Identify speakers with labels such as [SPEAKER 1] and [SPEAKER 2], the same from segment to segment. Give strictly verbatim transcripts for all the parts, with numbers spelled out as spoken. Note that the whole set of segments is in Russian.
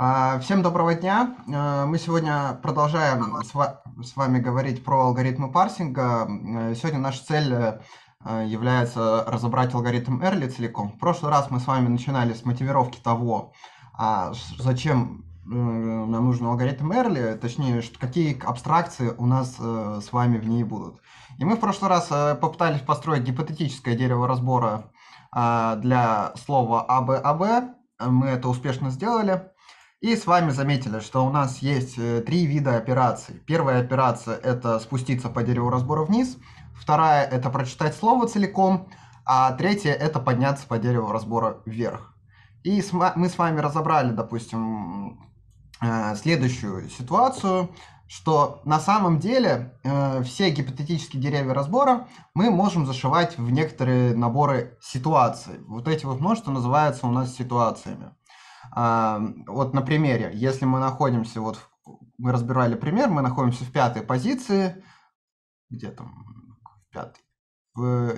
[SPEAKER 1] А, Всем доброго дня. Э, Мы сегодня продолжаем с ва- с вами говорить про алгоритмы парсинга. Э, Сегодня наша цель э, э, является разобрать алгоритм Эрли целиком. В прошлый раз мы с вами начинали с мотивировки того, а, с- зачем э, нам нужен алгоритм Эрли, точнее, ш- какие абстракции у нас э, с вами в ней будут. И мы в прошлый раз э, попытались построить гипотетическое дерево разбора а, для слова А Б А Б. Мы это успешно сделали. И с вами заметили, что у нас есть э, три вида операций. Первая операция – это спуститься по дереву разбора вниз. Вторая – это прочитать слово целиком. А третья – это подняться по дереву разбора вверх. И с ма- мы с вами разобрали, допустим, э, следующую ситуацию, что на самом деле э, все гипотетические деревья разбора мы можем зашивать в некоторые наборы ситуаций. Вот эти вот множества называются у нас ситуациями. А, вот на примере, если мы находимся, вот мы разбирали пример, мы находимся в пятой позиции, где там, в пятой, в,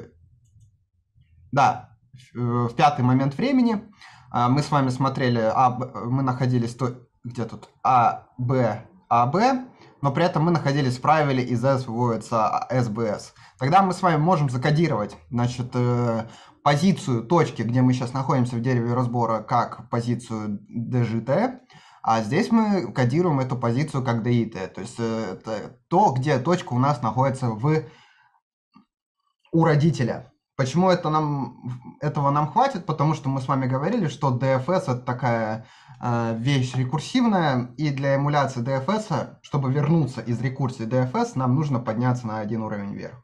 [SPEAKER 1] да, в, в пятый момент времени, а, мы с вами смотрели, а, мы находились, то, где тут, А, Б, А, Б, но при этом мы находились в правиле из S выводится S B S. Тогда мы с вами можем закодировать, значит, э, позицию точки, где мы сейчас находимся в дереве разбора, как позицию D J T, а здесь мы кодируем эту позицию как D I T. То есть э, это то, где точка у нас находится в, у родителя. Почему это нам, этого нам хватит? Потому что мы с вами говорили, что D F S это такая э, вещь рекурсивная, и для эмуляции D F S, чтобы вернуться из рекурсии D F S, нам нужно подняться на один уровень вверх.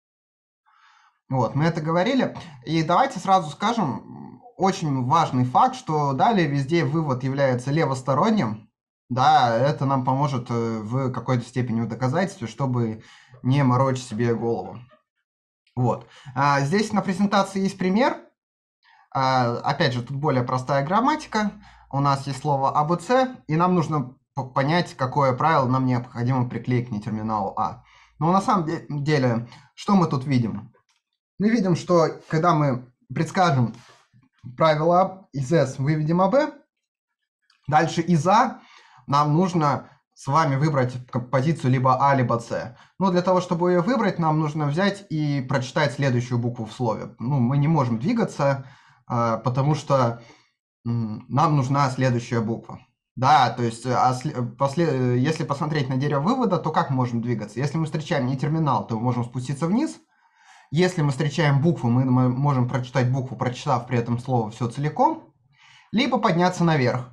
[SPEAKER 1] Вот, мы это говорили. И давайте сразу скажем очень важный факт, что далее везде вывод является левосторонним. Да, это нам поможет э, в какой-то степени в доказательстве, чтобы не морочить себе голову. Вот. А, здесь на презентации есть пример. А, опять же, тут более простая грамматика. У нас есть слово A B C, и нам нужно понять, какое правило нам необходимо приклеить к нетерминалу А. Но на самом деле, что мы тут видим? Мы видим, что когда мы предскажем правило из S, выведем А Б, дальше из А нам нужно с вами выбрать позицию либо А, либо С. Но для того, чтобы ее выбрать, нам нужно взять и прочитать следующую букву в слове. Ну, мы не можем двигаться, потому что нам нужна следующая буква. Да, то есть а после, если посмотреть на дерево вывода, то как можем двигаться? Если мы встречаем не терминал, то мы можем спуститься вниз. Если мы встречаем букву, мы можем прочитать букву, прочитав при этом слово все целиком, либо подняться наверх.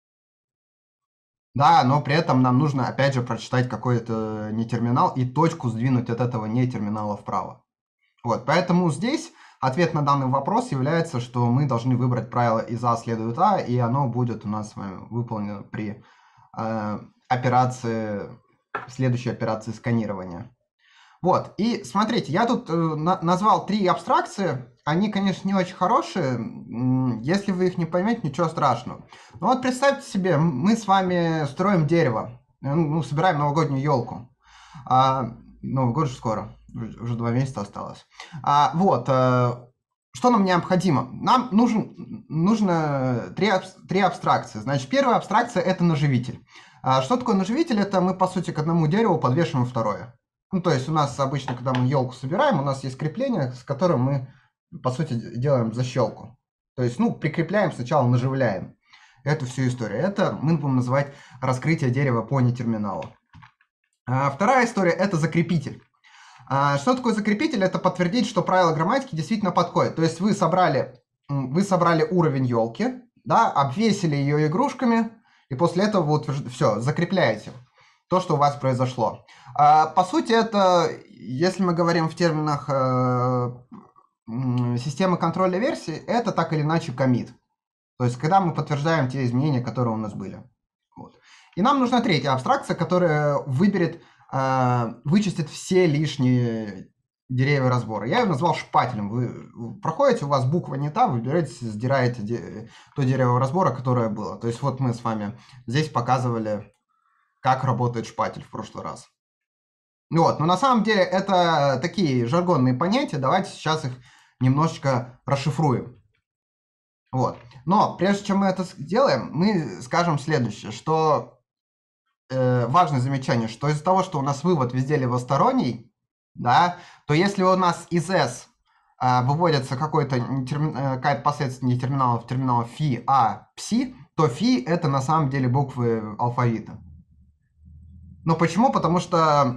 [SPEAKER 1] Да, но при этом нам нужно, опять же, прочитать какой-то нетерминал и точку сдвинуть от этого нетерминала вправо. Вот, поэтому здесь ответ на данный вопрос является, что мы должны выбрать правило из А следует А, и оно будет у нас с вами выполнено при э, операции, следующей операции сканирования. Вот, и смотрите, я тут э, на назвал три абстракции. Они, конечно, не очень хорошие. Если вы их не поймете, ничего страшного. Но вот представьте себе, мы с вами строим дерево. Ну, собираем новогоднюю елку. А, Новый год же скоро. Уже два месяца осталось. А, вот, э, что нам необходимо? Нам нужен, нужно три, три абстракции. Значит, первая абстракция – это наживитель. А что такое наживитель? Это мы, по сути, к одному дереву подвешиваем второе. Ну, то есть у нас обычно, когда мы елку собираем, у нас есть крепление, с которым мы, по сути, делаем защелку. То есть, ну, прикрепляем, сначала наживляем эту всю историю. Это мы будем называть раскрытие дерева по нетерминалу. А вторая история – это закрепитель. А что такое закрепитель? Это подтвердить, что правило грамматики действительно подходит. То есть вы собрали, вы собрали уровень елки, да, обвесили ее игрушками, и после этого вот все, закрепляете то, что у вас произошло. А, по сути, это, если мы говорим в терминах э, системы контроля версий, это так или иначе коммит. То есть, когда мы подтверждаем те изменения, которые у нас были. Вот. И нам нужна третья абстракция, которая выберет, э, вычистит все лишние деревья разбора. Я ее назвал шпателем. Вы проходите, у вас буква не та, выбираете, сдираете де- то дерево разбора, которое было. То есть, вот мы с вами здесь показывали, как работает шпатель в прошлый раз. Вот, но на самом деле это такие жаргонные понятия. Давайте сейчас их немножечко расшифруем. Вот. Но прежде чем мы это сделаем, мы скажем следующее, что э, важное замечание, что из-за того, что у нас вывод везде левосторонний, да, то если у нас из S э, выводится какой-то нетерми- э, какая-то последствие не терминалов, терминалов фи, а пси, то фи это на самом деле буквы алфавита. Но почему? Потому что,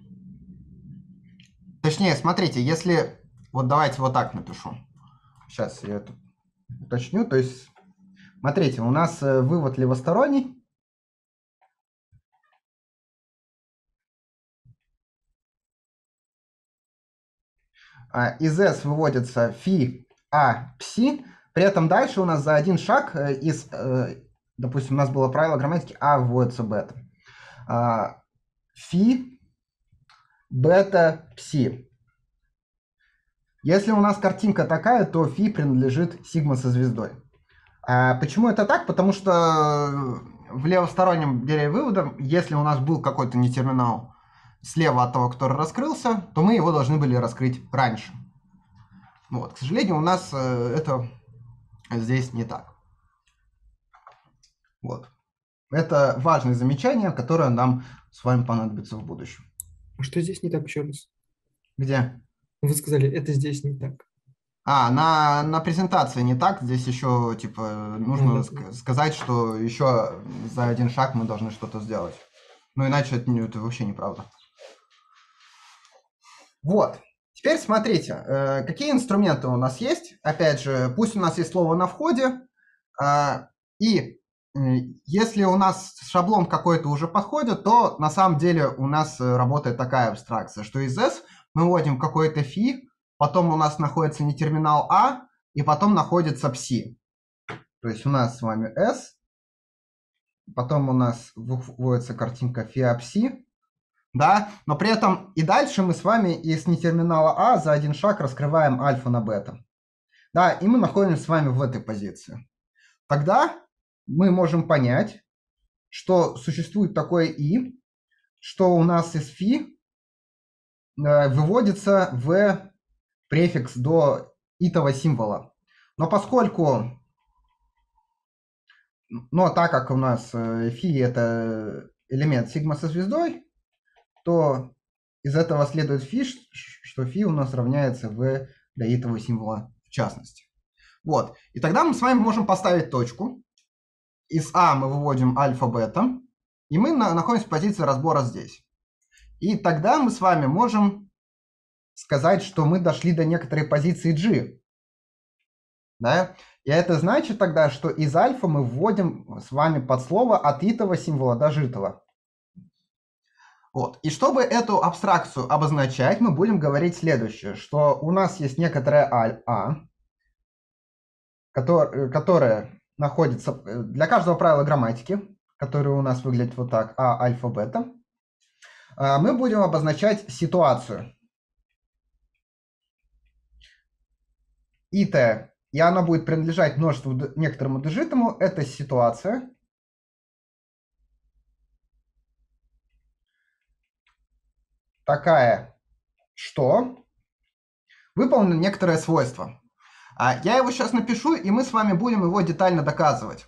[SPEAKER 1] точнее, смотрите, если, вот давайте вот так напишу. Сейчас я это уточню. То есть, смотрите, у нас э, вывод левосторонний. А, из S выводится фи, а, пси. При этом дальше у нас за один шаг э, из, э, допустим, у нас было правило грамматики, а вводится бета. А, фи, бета, пси. Если у нас картинка такая, то фи принадлежит сигма со звездой. А почему это так? Потому что в левостороннем дереве вывода, если у нас был какой-то нетерминал слева от того, который раскрылся, то мы его должны были раскрыть раньше. Вот. К сожалению, у нас э, это здесь не так. Вот. Это важное замечание, которое нам с вами понадобится в будущем.
[SPEAKER 2] А что здесь не так еще раз?
[SPEAKER 1] Где?
[SPEAKER 2] Вы сказали, это здесь не так.
[SPEAKER 1] А, на, на презентации не так. Здесь еще, типа, нужно
[SPEAKER 2] Да,
[SPEAKER 1] ск- сказать, что еще за один шаг мы должны что-то сделать. Ну, иначе это, не- это вообще неправда. Вот. Теперь смотрите, э, какие инструменты у нас есть. Опять же, пусть у нас есть слово на входе, а, и э, если у нас шаблон какой-то уже подходит, то на самом деле у нас э, работает такая абстракция, что из S мы вводим какой-то фи, потом у нас находится не терминал А, и потом находится пси. То есть у нас с вами S, потом у нас вводится картинка фи а пси, да, но при этом и дальше мы с вами из нетерминала А за один шаг раскрываем альфа на бета. Да, и мы находимся с вами в этой позиции. Тогда мы можем понять, что существует такое И, что у нас из фи э, выводится в префикс до итого символа. Но поскольку, но так как у нас э, фи это элемент сигма со звездой, то из этого следует фи, что фи у нас равняется в до итого символа в частности. Вот. И тогда мы с вами можем поставить точку. Из А мы выводим альфа-бета, и мы на, находимся в позиции разбора здесь. И тогда мы с вами можем сказать, что мы дошли до некоторой позиции G. Да? И это значит тогда, что из альфа мы вводим с вами под слово от итого символа до житого. Вот. И чтобы эту абстракцию обозначать, мы будем говорить следующее, что у нас есть некоторая А, которая, которая находится для каждого правила грамматики, которое у нас выглядит вот так, А, альфа, бета, мы будем обозначать ситуацию. Ит, и она будет принадлежать множеству некоторому дежитому, это ситуация. Такая, что выполнено некоторое свойство. Я его сейчас напишу, и мы с вами будем его детально доказывать.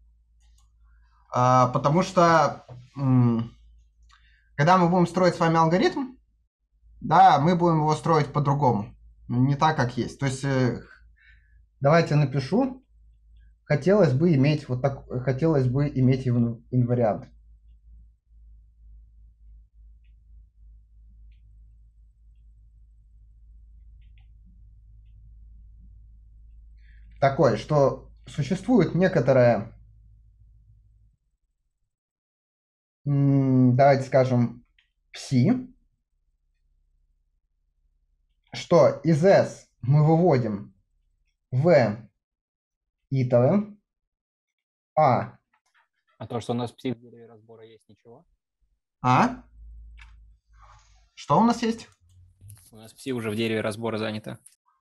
[SPEAKER 1] Потому что, когда мы будем строить с вами алгоритм, да, мы будем его строить по-другому. Не так, как есть. То есть, давайте напишу. Хотелось бы иметь вот так, хотелось бы иметь инвариант. Такое, что существует некоторая, давайте скажем, пси, что из S мы выводим в итое, а.
[SPEAKER 3] А то, что у нас пси в дереве разбора есть, ничего?
[SPEAKER 1] А? Что у нас есть?
[SPEAKER 3] У нас пси уже в дереве разбора занято.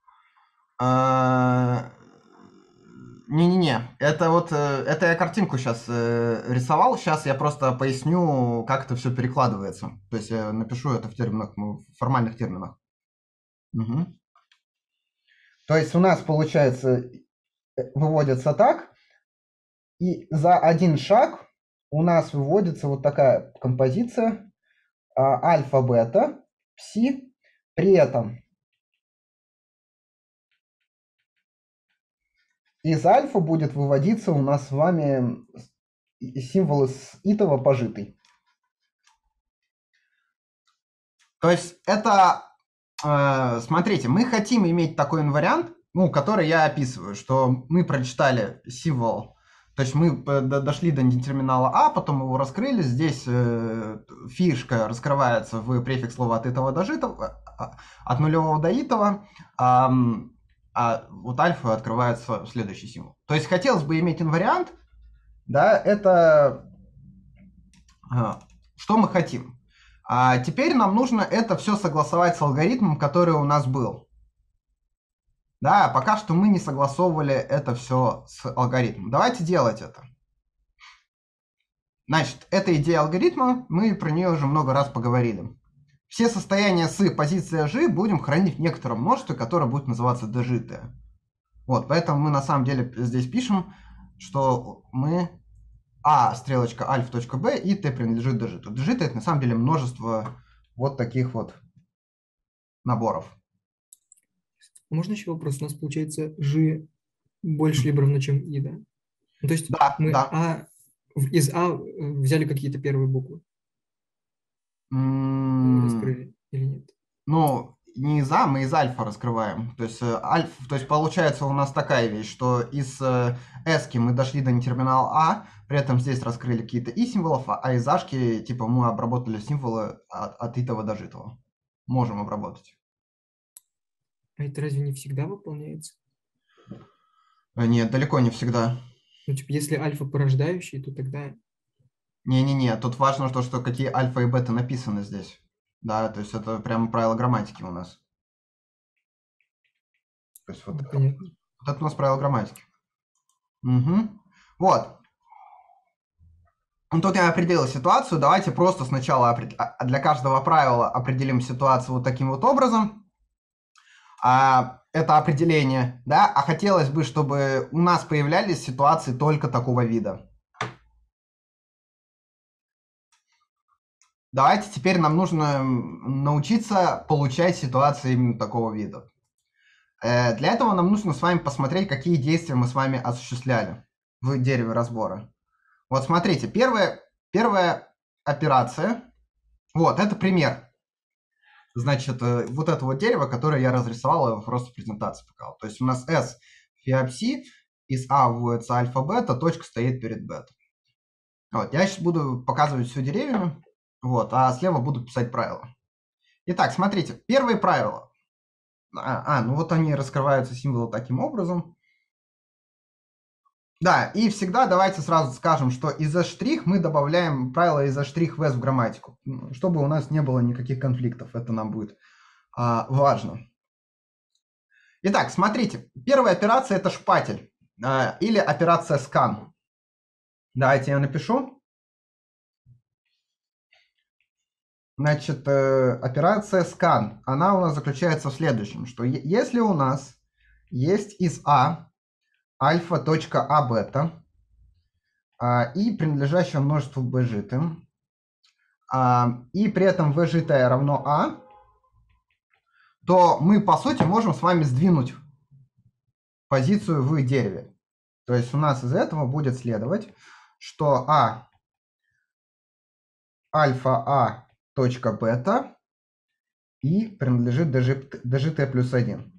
[SPEAKER 1] Не-не-не, это вот, это я картинку сейчас рисовал, сейчас я просто поясню, как это все перекладывается. То есть я напишу это в терминах, в формальных терминах. Угу. То есть у нас получается выводится так, и за один шаг у нас выводится вот такая композиция а, альфа, бета, пси. При этом из альфа будет выводиться у нас с вами символ из итого пожитый. То есть это, э, смотрите, мы хотим иметь такой инвариант, ну, который я описываю, что мы прочитали символ, то есть мы дошли до терминала А, потом его раскрыли, здесь э, фишка раскрывается в префикс слова от итого до житого, от нулевого до итого, а, а вот альфа открывается следующий символ. То есть хотелось бы иметь инвариант, да, это что мы хотим. А теперь нам нужно это все согласовать с алгоритмом, который у нас был. Да, пока что мы не согласовывали это все с алгоритмом. Давайте делать это. Значит, эта идея алгоритма, мы про нее уже много раз поговорили. Все состояния с позиции G будем хранить в некотором множестве, которое будет называться дожитое. Вот, поэтому мы на самом деле здесь пишем, что мы А стрелочка альфа.б и t принадлежит дожиту. Дожитое это на самом деле множество вот таких вот наборов.
[SPEAKER 2] Можно еще вопрос? У нас получается G больше либо равно, чем I, да? Ну, то есть
[SPEAKER 1] Да,
[SPEAKER 2] мы
[SPEAKER 1] да.
[SPEAKER 2] А, из А взяли какие-то первые буквы,
[SPEAKER 1] М,
[SPEAKER 2] раскрыли или нет?
[SPEAKER 1] Ну, не из А, мы из альфа раскрываем. То есть, э, альфа, то есть получается у нас такая вещь, что из э, S мы дошли до нетерминала А, при этом здесь раскрыли какие-то И символов, а, а из Ашки типа мы обработали символы от, от итого до житого. Можем обработать.
[SPEAKER 2] А это разве не всегда выполняется?
[SPEAKER 1] Э, Нет, далеко не всегда.
[SPEAKER 2] Ну, типа, если альфа порождающий, то тогда...
[SPEAKER 1] Не-не-не, тут важно то, что какие альфа и бета написаны здесь. Да, то есть это прямо правило грамматики у нас. То есть вот,
[SPEAKER 2] Ну, понятно.
[SPEAKER 1] вот это у нас правило грамматики. Угу. Вот. Ну, тут я определил ситуацию. Давайте просто сначала опред- а- для каждого правила определим ситуацию вот таким вот образом. А, это определение, да, а хотелось бы, чтобы у нас появлялись ситуации только такого вида. Давайте теперь нам нужно м, научиться получать ситуации именно такого вида. Э, Для этого нам нужно с вами посмотреть, какие действия мы с вами осуществляли в дереве разбора. Вот смотрите, первая, первая операция, вот, это пример. Значит, э, вот это вот дерево, которое я разрисовал, я просто в презентации показал. То есть у нас S фиопси, из А выводится альфа-бета, точка стоит перед бета. Вот, я сейчас буду показывать все деревьями, вот, а слева буду писать правила. Итак, смотрите, первые правила. А, а, ну вот они раскрываются символы таким образом. Да, и всегда давайте сразу скажем, что из S' мы добавляем правило из S' в S в грамматику, чтобы у нас не было никаких конфликтов. Это нам будет а, важно. Итак, смотрите, первая операция это шпатель а, или операция скан. Давайте я напишу. Значит, э, операция скан, она у нас заключается в следующем, что е- если у нас есть из А альфа.а-бета а, и принадлежащее множеству b житым, а, и при этом v житое равно А, то мы, по сути, можем с вами сдвинуть позицию в дереве. То есть у нас из этого будет следовать, что А альфа А точка бета и принадлежит dgt плюс один.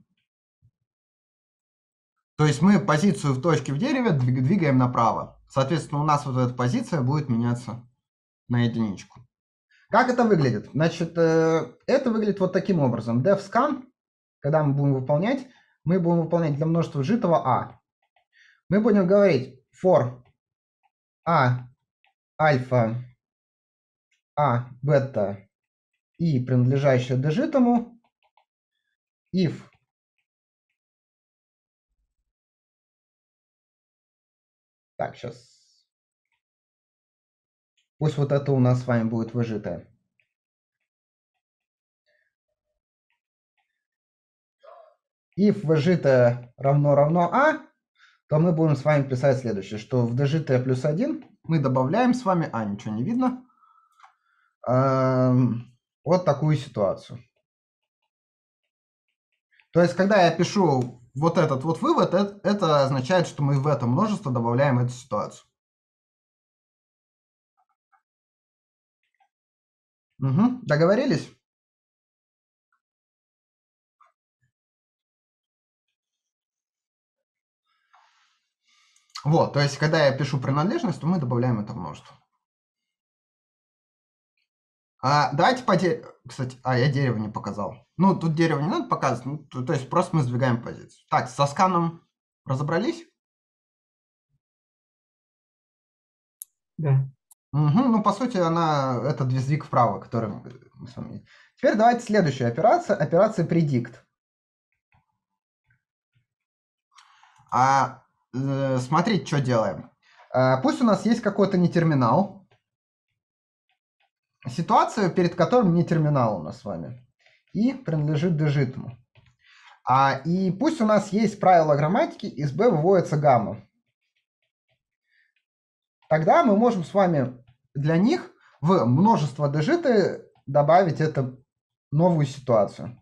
[SPEAKER 1] То есть мы позицию в точке в дереве двигаем направо. Соответственно, у нас вот эта позиция будет меняться на единичку. Как это выглядит? Значит, это выглядит вот таким образом. Def-scan, когда мы будем выполнять, мы будем выполнять для множества житого А. Мы будем говорить for А альфа А бета и принадлежащее дожитому if так, сейчас пусть вот это у нас с вами будет выжитое. If выжитое равно равно А, то мы будем с вами писать следующее, что в дж плюс один мы добавляем с вами, а, ничего не видно, эм, вот такую ситуацию. То есть, когда я пишу вот этот вот вывод, это, это означает, что мы в это множество добавляем эту ситуацию. Угу. Договорились? Вот, то есть, когда я пишу принадлежность, то мы добавляем это множество. А, давайте по дереву. Кстати, а, я дерево не показал. Ну, тут дерево не надо показывать, ну, то, то есть просто мы сдвигаем позицию. Так, со сканом разобрались?
[SPEAKER 2] Да.
[SPEAKER 1] Угу, ну, по сути, она, это сдвиг вправо, который мы с вами... Теперь давайте следующая операция, операция predict. А, э, смотрите, что делаем. А, пусть у нас есть какой-то не терминал. Ситуация, перед которым не терминал у нас с вами. И принадлежит дежитому. А, и пусть у нас есть правило грамматики, из b выводится гамма. Тогда мы можем с вами для них в множество дежиты добавить эту новую ситуацию.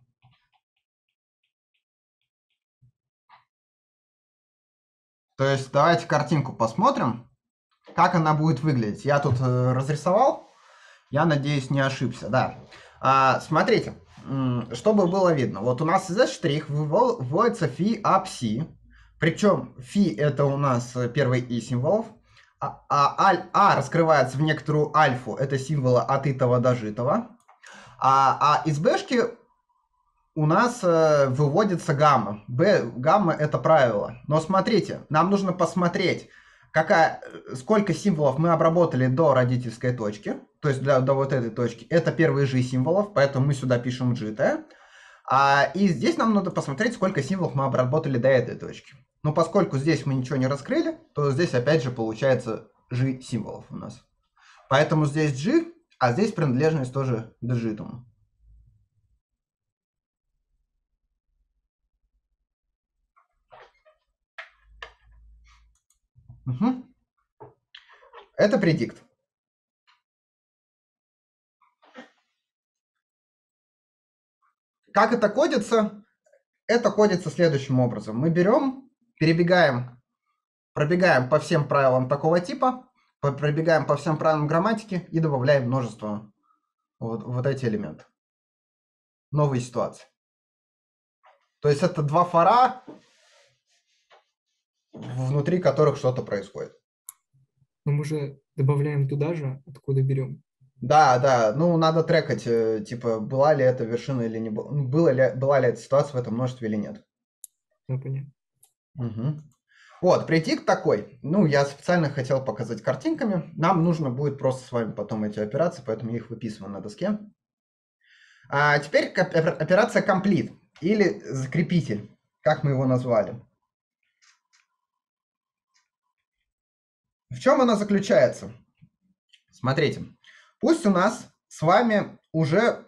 [SPEAKER 1] То есть давайте картинку посмотрим, как она будет выглядеть. Я тут э, разрисовал, я надеюсь, не ошибся. Да. А, смотрите, чтобы было видно. Вот у нас из штрих выводится фи а пси. Причем фи это у нас первый и символов. А, а, аль, а раскрывается в некоторую альфу, это символы от итого до житого. А, а из бэшки у нас э, выводится гамма. Б, гамма это правило. Но смотрите, нам нужно посмотреть, какая, сколько символов мы обработали до родительской точки. То есть до, до вот этой точки. Это первые жи символов, поэтому мы сюда пишем джитое. А, и здесь нам надо посмотреть, сколько символов мы обработали до этой точки. Но поскольку здесь мы ничего не раскрыли, то здесь опять же получается жи символов у нас. Поэтому здесь g, а здесь принадлежность тоже дежитому. Угу. Это предикт. Как это кодится? Это кодится следующим образом. Мы берем, перебегаем, пробегаем по всем правилам такого типа, пробегаем по всем правилам грамматики и добавляем множество вот, вот эти элементы. Новые ситуации. То есть это два фора, внутри которых что-то происходит.
[SPEAKER 2] Но мы же добавляем туда же, откуда берем.
[SPEAKER 1] Да, да, ну надо трекать, типа, была ли это вершина или не была, была ли, была ли эта ситуация в этом множестве или нет.
[SPEAKER 2] Да, понятно.
[SPEAKER 1] Угу. Вот, предикт такой. Ну, я специально хотел показать картинками. Нам нужно будет просто с вами потом эти операции, поэтому я их выписываю на доске. А теперь операция complete или закрепитель, как мы его назвали. В чем она заключается? Смотрите, пусть у нас с вами уже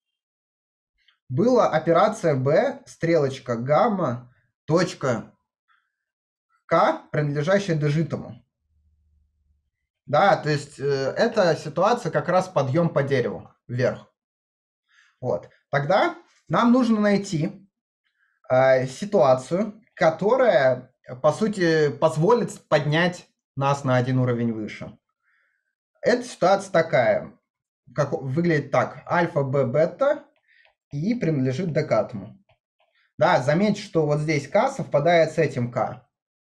[SPEAKER 1] была операция b, стрелочка гамма, точка k, принадлежащая дежитому. Да, то есть э, эта ситуация как раз подъем по дереву вверх. Вот. Тогда нам нужно найти э, ситуацию, которая, по сути, позволит поднять нас на один уровень выше. Эта ситуация такая, как выглядит так: альфа, б, бета и принадлежит декатому. Да, заметьте, что вот здесь k совпадает с этим k.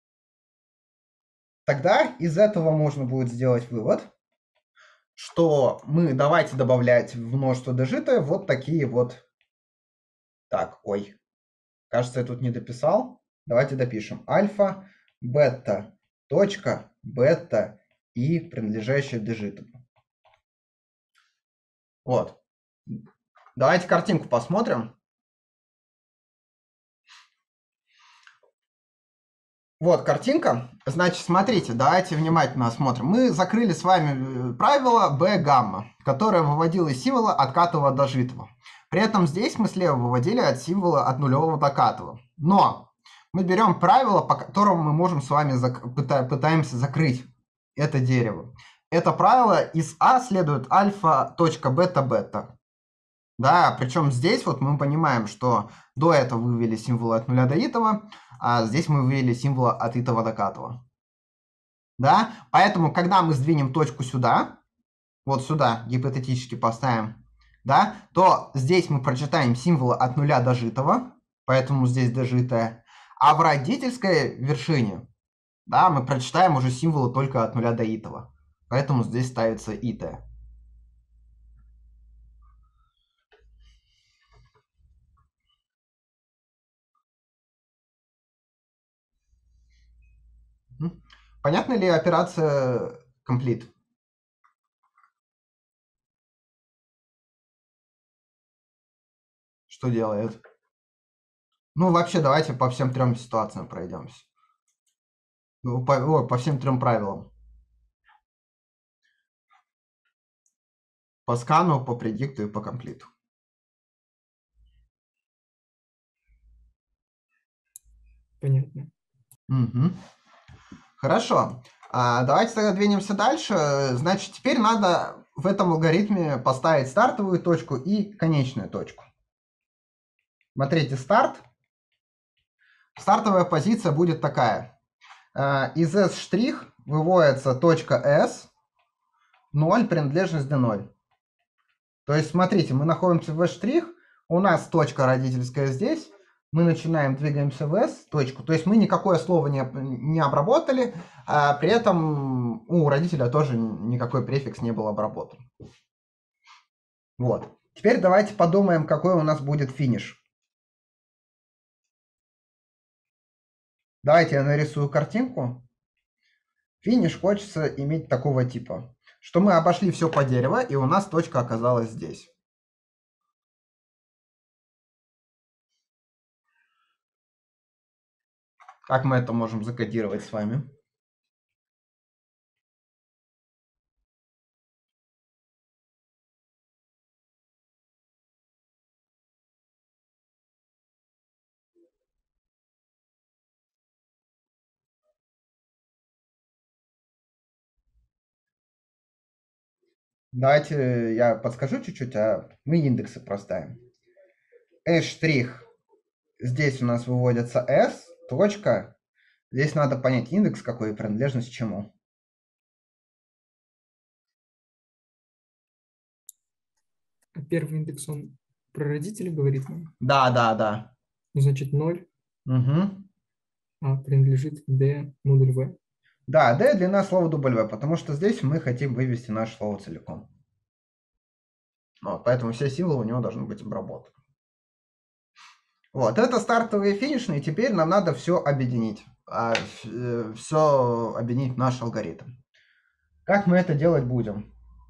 [SPEAKER 1] Тогда из этого можно будет сделать вывод, что мы давайте добавлять в множество дежита вот такие вот. Так, ой, кажется, я тут не дописал. Давайте допишем. Альфа, бета, точка, бета и принадлежащая дежиту. Вот. Давайте картинку посмотрим. Вот картинка. Значит, смотрите, давайте внимательно осмотрим. Мы закрыли с вами правило b гамма, которое выводило из символа от катого до житого. При этом здесь мы слева выводили от символа от нулевого до катого. Но мы берем правило, по которому мы можем с вами зак- пыта- пытаемся закрыть это дерево. Это правило из А следует альфа, точка, бета, бета. Да, причем здесь вот мы понимаем, что до этого вы вывели символы от нуля до итого, а здесь мы вывели символы от итого до катого. Да, поэтому, когда мы сдвинем точку сюда, вот сюда гипотетически поставим, да, то здесь мы прочитаем символы от нуля до житого, поэтому здесь дожитое, а в родительской вершине, да, мы прочитаем уже символы только от нуля до итого, поэтому здесь ставится итое. Понятна ли операция complete? Что делает? Ну, вообще, давайте по всем трем ситуациям пройдемся. Ну, по, о, по всем трем правилам. По скану, по предикту и по комплиту.
[SPEAKER 2] Понятно.
[SPEAKER 1] Угу. Хорошо. А, давайте тогда двинемся дальше. Значит, теперь надо в этом алгоритме поставить стартовую точку и конечную точку. Смотрите, старт. Стартовая позиция будет такая. А, из S' выводится точка S, ноль, принадлежность d ноль. То есть, смотрите, мы находимся в S', у нас точка родительская здесь, мы начинаем, двигаемся в S, точку. То есть мы никакое слово не, не обработали, а при этом у родителя тоже никакой префикс не был обработан. Вот. Теперь давайте подумаем, какой у нас будет финиш. Давайте я нарисую картинку. Финиш хочется иметь такого типа, что мы обошли все по дереву, и у нас точка оказалась здесь. Как мы это можем закодировать с вами? Давайте я подскажу чуть-чуть, а мы индексы проставим. S', здесь у нас выводится S, точка. Здесь надо понять индекс какой и принадлежность чему.
[SPEAKER 2] А первый индекс, он про родителей говорит нам?
[SPEAKER 1] Да, да, да.
[SPEAKER 2] Ну, значит, ноль,
[SPEAKER 1] Угу.
[SPEAKER 2] а принадлежит d модуль v.
[SPEAKER 1] Да, D длина слова W, потому что здесь мы хотим вывести наше слово целиком. Вот, поэтому все символы у него должны быть обработаны. Вот, это стартовые и финишные. Теперь нам надо все объединить. А, э, все объединить в наш алгоритм. Как мы это делать будем?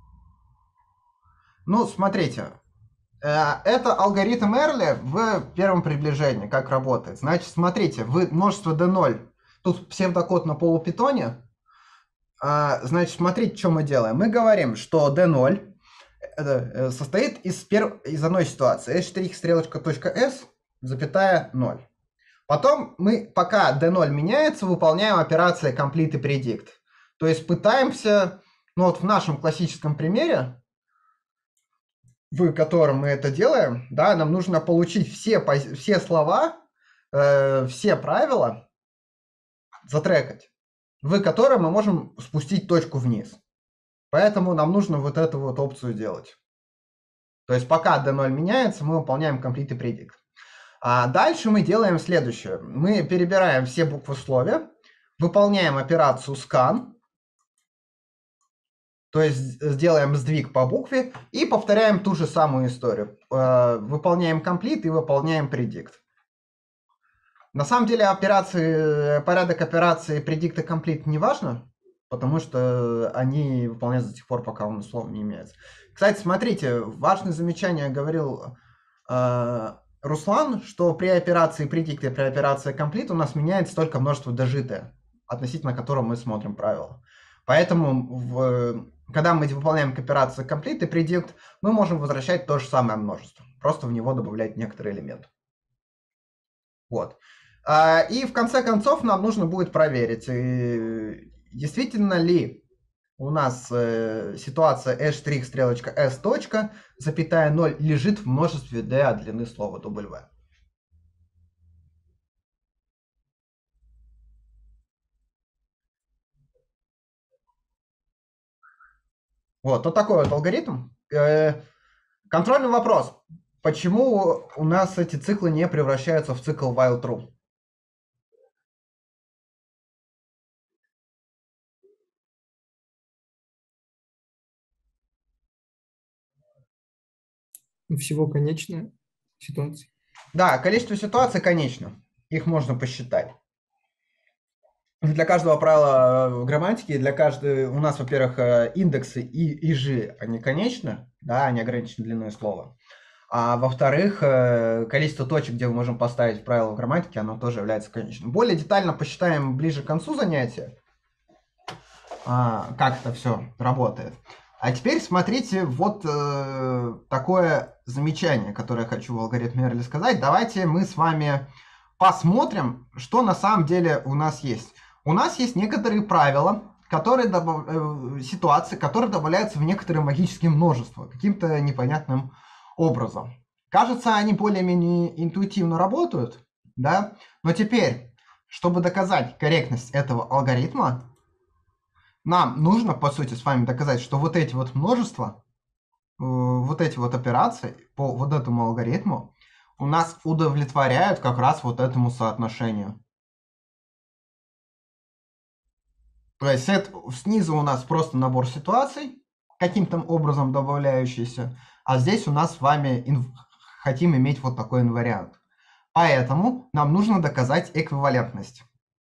[SPEAKER 1] Ну, смотрите. Э, это алгоритм Эрли в первом приближении. Как работает? Значит, смотрите, вы множество d ноль. Тут псевдокод на полупитоне. А, значит, смотрите, что мы делаем. Мы говорим, что d ноль это, состоит из, перв... из одной ситуации. S' стрелочка точка S, запятая ноль. Потом мы, пока d ноль меняется, выполняем операции complete и predict. То есть пытаемся, ну вот в нашем классическом примере, в котором мы это делаем, да, нам нужно получить все, все слова, э, все правила, затрекать, в котором мы можем спустить точку вниз. Поэтому нам нужно вот эту вот опцию делать. То есть пока d ноль меняется, мы выполняем complete и predict. А дальше мы делаем следующее. Мы перебираем все буквы в слове, выполняем операцию scan, то есть сделаем сдвиг по букве и повторяем ту же самую историю. Выполняем complete и выполняем predict. На самом деле операции, порядок операции predict и complete не важно, потому что они выполняются до тех пор, пока он условно не меняется. Кстати, смотрите, важное замечание говорил э, Руслан, что при операции predict и при операции complete у нас меняется только множество дожитое, относительно которого мы смотрим правила. Поэтому, в, когда мы выполняем операцию complete и predict, мы можем возвращать то же самое множество, просто в него добавлять некоторые элементы. Вот. А, И в конце концов нам нужно будет проверить, э, действительно ли у нас э, ситуация s' стрелочка s точка, запятая ноль лежит в множестве d от длины слова w. Вот, вот такой вот алгоритм. Э, Контрольный вопрос. Почему у нас эти циклы не превращаются в цикл while true?
[SPEAKER 2] Ну, всего конечная ситуация.
[SPEAKER 1] Да, количество ситуаций конечно. Их можно посчитать. Для каждого правила э, грамматики, для каждой у нас, во-первых, э, индексы и, и ж, они конечны, да, они ограничены длиной слова. А во-вторых, э, количество точек, где мы можем поставить правила грамматики, оно тоже является конечным. Более детально посчитаем ближе к концу занятия, а, как это все работает. А теперь смотрите, вот э, такое замечание, которое я хочу в алгоритме Эрли сказать. Давайте мы с вами посмотрим, что на самом деле у нас есть. У нас есть некоторые правила, которые добав... э, ситуации, которые добавляются в некоторые магические множества каким-то непонятным образом. Кажется, они более-менее интуитивно работают, да? Но теперь, чтобы доказать корректность этого алгоритма, нам нужно, по сути, с вами доказать, что вот эти вот множества, э, вот эти вот операции по вот этому алгоритму у нас удовлетворяют как раз вот этому соотношению. То есть это, снизу у нас просто набор ситуаций, каким-то образом добавляющийся, а здесь у нас с вами инв... хотим иметь вот такой инвариант. Поэтому нам нужно доказать эквивалентность.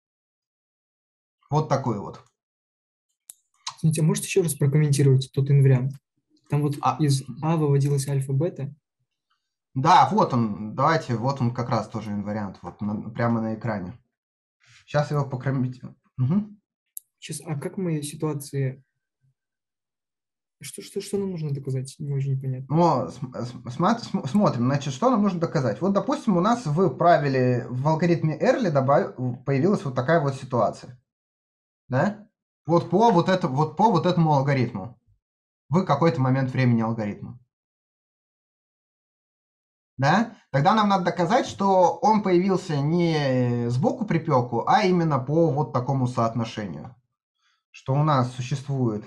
[SPEAKER 1] Вот такую вот.
[SPEAKER 2] Извините, а можете еще раз прокомментировать тот инвариант? Там вот
[SPEAKER 1] А.
[SPEAKER 2] из А выводилось альфа-бета.
[SPEAKER 1] Да, вот он, давайте, вот он как раз тоже инвариант, вот на, прямо на экране. Сейчас его покромить. Угу.
[SPEAKER 2] Сейчас, а как мы ситуации... Что, что, что нам нужно доказать? Не очень непонятно.
[SPEAKER 1] Но см- см- смотрим, значит, что нам нужно доказать. Вот, допустим, у нас в правиле, в алгоритме Эрли добав... появилась вот такая вот ситуация. Да? Вот по вот, это, вот по вот этому алгоритму. В какой-то момент времени алгоритма. Да? Тогда нам надо доказать, что он появился не сбоку припеку, а именно по вот такому соотношению. Что у нас существует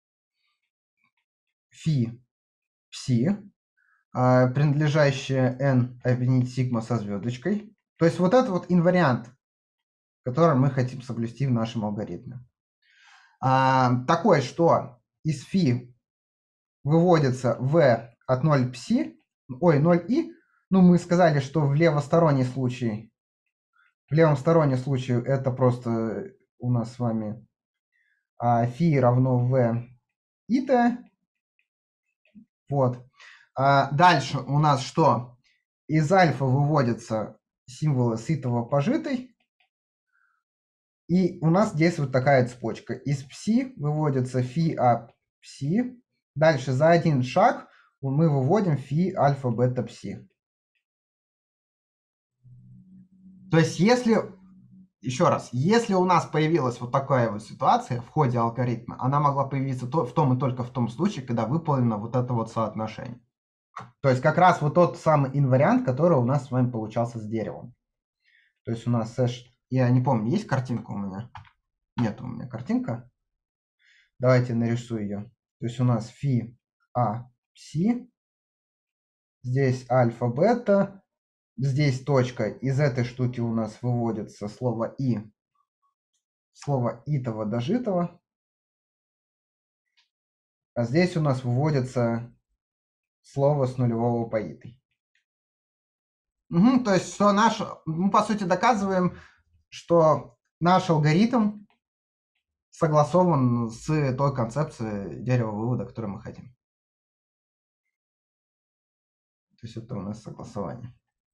[SPEAKER 1] фи пси, принадлежащее n объединить сигма со звездочкой. То есть вот это вот инвариант, который мы хотим соблюсти в нашем алгоритме. А, такой, что из фи выводится v от ноль пси, ой, ноль и, ну мы сказали, что в левосторонний случай, в левом стороннем случае это просто у нас с вами а, фи равно v и t. Вот. А дальше у нас что? Из альфа выводятся символы ситого пожитый. И у нас здесь вот такая цепочка. Из пси выводится фи а пси. Дальше за один шаг мы выводим фи альфа бета пси. То есть если, еще раз, если у нас появилась вот такая вот ситуация в ходе алгоритма, она могла появиться в том и только в том случае, когда выполнено вот это вот соотношение. То есть как раз вот тот самый инвариант, который у нас с вами получался с деревом. То есть у нас сэш... Я не помню, есть картинка у меня? Нет у меня картинка. Давайте нарисую ее. То есть у нас фи а пси. Здесь альфа бета. Здесь точка. Из этой штуки у нас выводится слово и. Слово итого дожитого. А здесь у нас выводится слово с нулевого по итый. Угу, то есть, что наш, мы по сути доказываем, что наш алгоритм согласован с той концепцией дерева вывода, которую мы хотим. То есть это у нас согласование.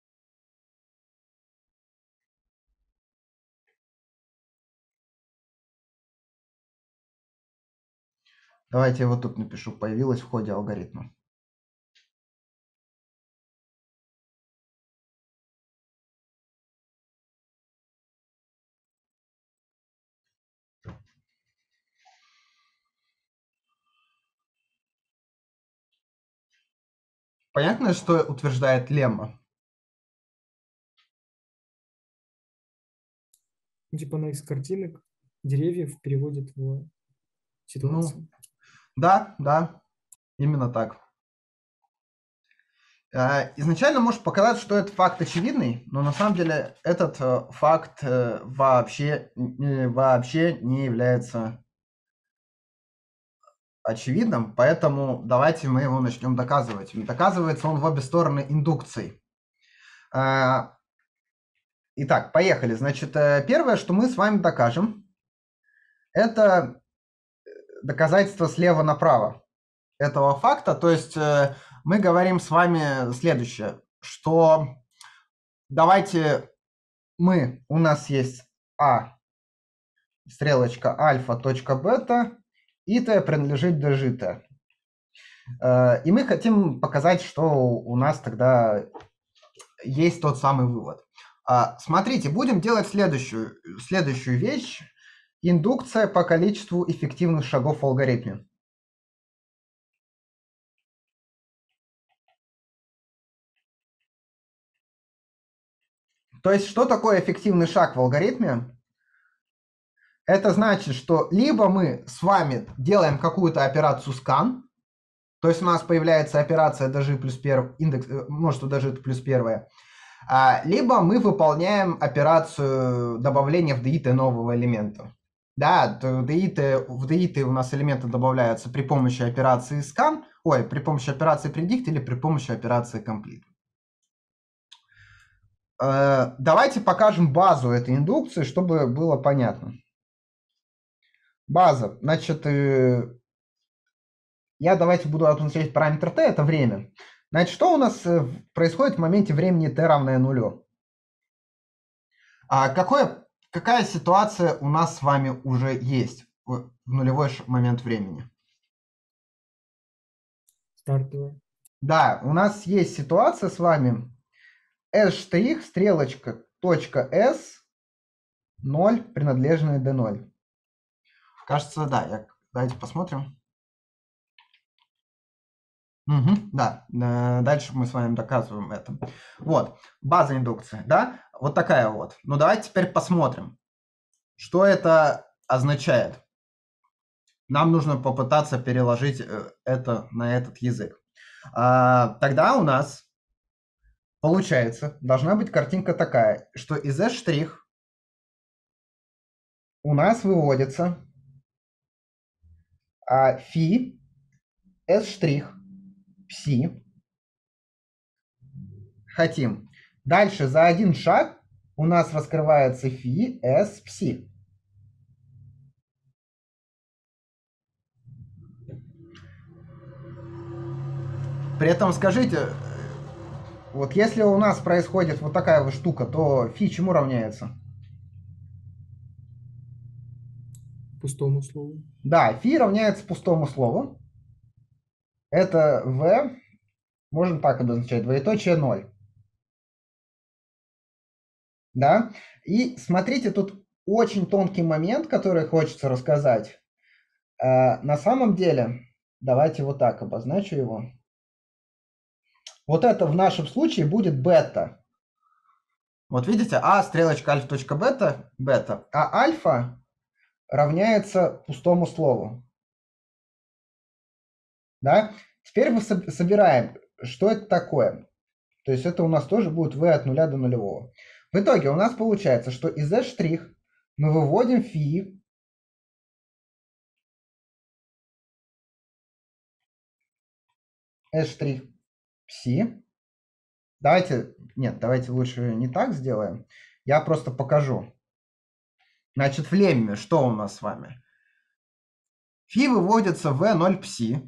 [SPEAKER 1] Давайте я вот тут напишу, появилось в ходе алгоритма. Понятно, что утверждает лемма?
[SPEAKER 2] Ну, типа она из картинок деревьев переводит в
[SPEAKER 1] Ну,
[SPEAKER 2] ситуацию.
[SPEAKER 1] да, да, именно так. Э, Изначально может показаться, что это факт очевидный, но на самом деле этот э, факт э, вообще, э, вообще не является очевидным, поэтому давайте мы его начнем доказывать. Доказывается он в обе стороны индукцией. Э, Итак, поехали. Значит, э, первое, что мы с вами докажем, это доказательство слева направо этого факта. То есть э, мы говорим с вами следующее, что давайте мы, у нас есть А, стрелочка альфа, точка бета, и t принадлежит dgt. Э, И мы хотим показать, что у нас тогда есть тот самый вывод. А, Смотрите, будем делать следующую, следующую вещь. Индукция по количеству эффективных шагов в алгоритме. То есть, что такое эффективный шаг в алгоритме? Это значит, что либо мы с вами делаем какую-то операцию scan, то есть у нас появляется операция даже плюс первый, индекс, э, множество даже плюс первое, а, либо мы выполняем операцию добавления в ди ай ти нового элемента. Да, в ди ай ти, в ди ай ти у нас элементы добавляются при помощи операции scan, ой, при помощи операции predict или при помощи операции complete. Э, Давайте покажем базу этой индукции, чтобы было понятно. База, значит, э, я давайте буду обозначать параметр t, это время. Значит, что у нас э, происходит в моменте времени t равное нулю? А какое, какая ситуация у нас с вами уже есть в, в нулевой ш- момент времени?
[SPEAKER 2] Стартовая.
[SPEAKER 1] Да, у нас есть ситуация с вами s', стрелочка, точка s, ноль, принадлежная d ноль. Кажется, да, я, давайте посмотрим. Угу, да, э, дальше мы с вами доказываем это. Вот, база индукции, да, вот такая вот. Ну, давайте теперь посмотрим, что это означает. Нам нужно попытаться переложить э, это на этот язык. А, тогда у нас, получается, должна быть картинка такая, что из S' у нас выводится а, фи, S', пси, хотим. Дальше за один шаг у нас раскрывается фи, S, пси. При этом скажите, вот если у нас происходит вот такая вот штука, то фи чему равняется?
[SPEAKER 2] Пустому слову.
[SPEAKER 1] Да, фи равняется пустому слову. Это v, можно так обозначать, двоеточие ноль. Да? И смотрите, тут очень тонкий момент, который хочется рассказать. Э, на самом деле, давайте вот так обозначу его. Вот это в нашем случае будет бета. Вот видите, а стрелочка альфа точка бета, бета, а альфа равняется пустому слову. Да? Теперь мы собираем, что это такое. То есть это у нас тоже будет v от нуля до нулевого. В итоге у нас получается, что из S' мы выводим фи S' пси. Давайте, нет, давайте лучше не так сделаем. Я просто покажу. Значит, в лемме что у нас с вами? Фи выводится в ноль пси.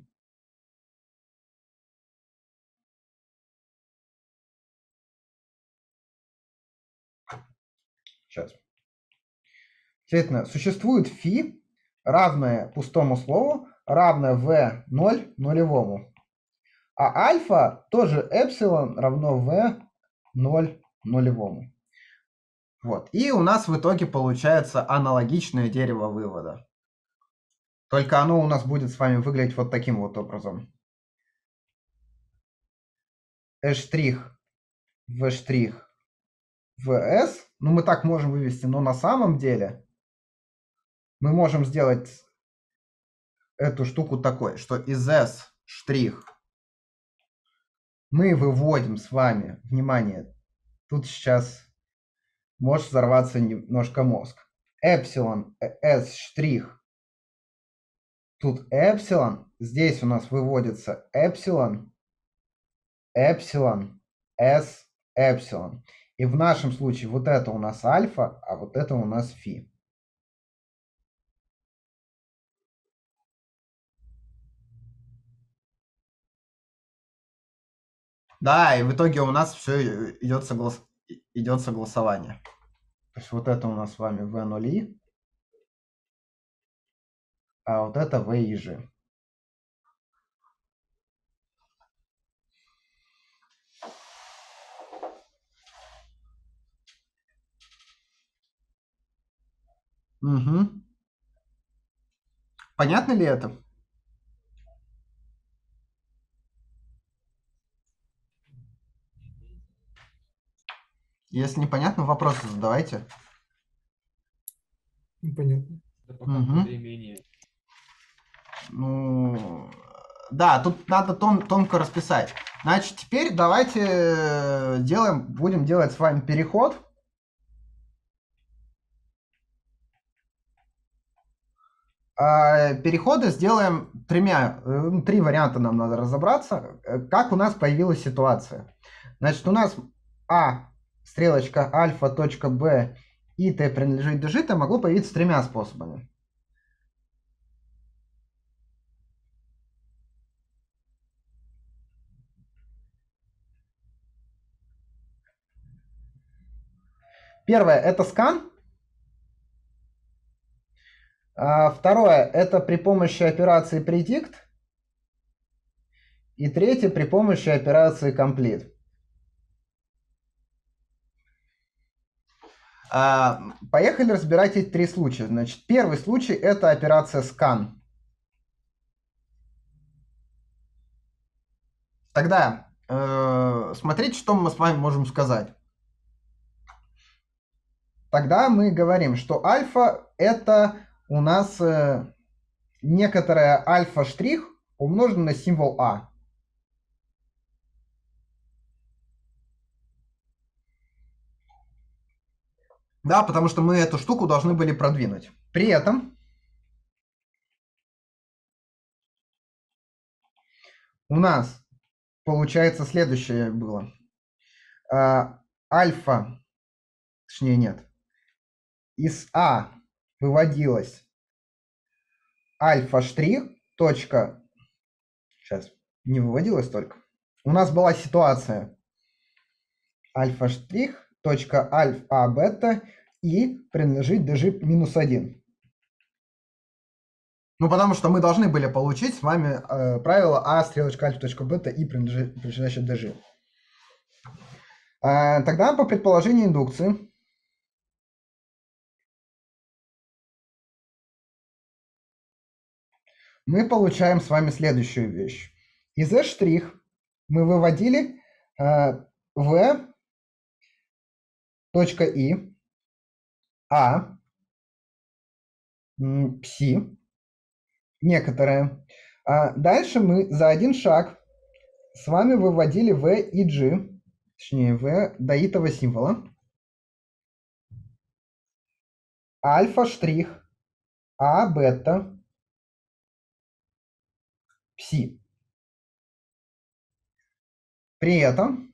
[SPEAKER 1] Сейчас. Следовательно, существует фи, равное пустому слову, равное v ноль нулевому. А альфа тоже эпсилон равно v ноль нулевому. Вот. И у нас в итоге получается аналогичное дерево вывода. Только оно у нас будет с вами выглядеть вот таким вот образом. E' V' Vs. Ну, мы так можем вывести, но на самом деле мы можем сделать эту штуку такой, что из S' мы выводим с вами, внимание, тут сейчас может взорваться немножко мозг. Эпсилон, S', тут эпсилон, здесь у нас выводится эпсилон, эпсилон, S, эпсилон. И в нашем случае вот это у нас альфа, а вот это у нас фи. Да, и в итоге у нас все идет, соглас... идет согласование. То есть вот это у нас с вами V ноль, а вот это V и G. Угу. Понятно ли это? Если непонятно, вопросы задавайте.
[SPEAKER 2] Понятно.
[SPEAKER 4] Да пока
[SPEAKER 1] Угу.
[SPEAKER 4] более-менее.
[SPEAKER 1] Ну, да, тут надо тон, тонко расписать. Значит, теперь давайте делаем, будем делать с вами переход. А переходы сделаем тремя, ну, три варианта нам надо разобраться, как у нас появилась ситуация. Значит, у нас А, стрелочка альфа, точка Б и Т принадлежит дж, Т могло появиться тремя способами. Первое – это скан. А второе – это при помощи операции predict. И третье – при помощи операции complete. А, поехали разбирать эти три случая. Значит, первый случай – это операция scan. Тогда э, смотрите, что мы с вами можем сказать. Тогда мы говорим, что альфа – это у нас э, некоторая альфа-штрих умноженная на символ А. Да, потому что мы эту штуку должны были продвинуть. При этом у нас получается следующее было. А, альфа, точнее нет, из А выводилась альфа-штрих, точка, сейчас, не выводилась только. У нас была ситуация альфа-штрих, точка альфа-бета и принадлежит dg минус один. Ну, потому что мы должны были получить с вами э, правило А, стрелочка альфа, точка бета и принадлежащее dg. Э, тогда по предположению индукции мы получаем с вами следующую вещь. Из E' мы выводили э, v, точка i, а, пси, некоторое. А дальше мы за один шаг с вами выводили v и g, точнее v до итого символа. Альфа штрих, а, бета, пси. При этом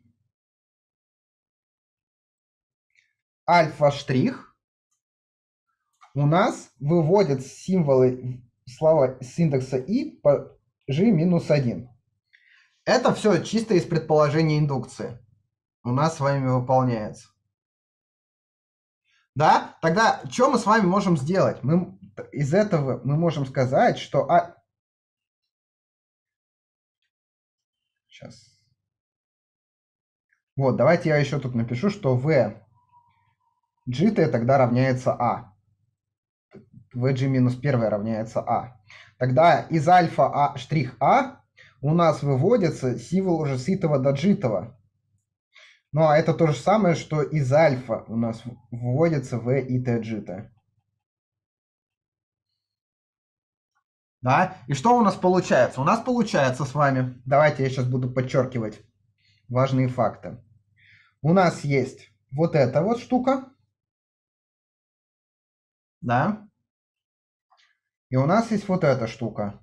[SPEAKER 1] альфа штрих у нас выводит символы слова с индекса i по g минус один. Это все чисто из предположения индукции. У нас с вами выполняется. Да? Тогда что мы с вами можем сделать? Мы, из этого мы можем сказать, что... А... Сейчас. Вот, давайте я еще тут напишу, что v gt тогда равняется а. vg минус один равняется а. Тогда из альфа а, штрих а у нас выводится символ уже с итого до джитого. Ну, а это то же самое, что из альфа у нас в- выводится в и t джита. Да? И что у нас получается? У нас получается с вами, давайте я сейчас буду подчеркивать важные факты. У нас есть вот эта вот штука, да, и у нас есть вот эта штука.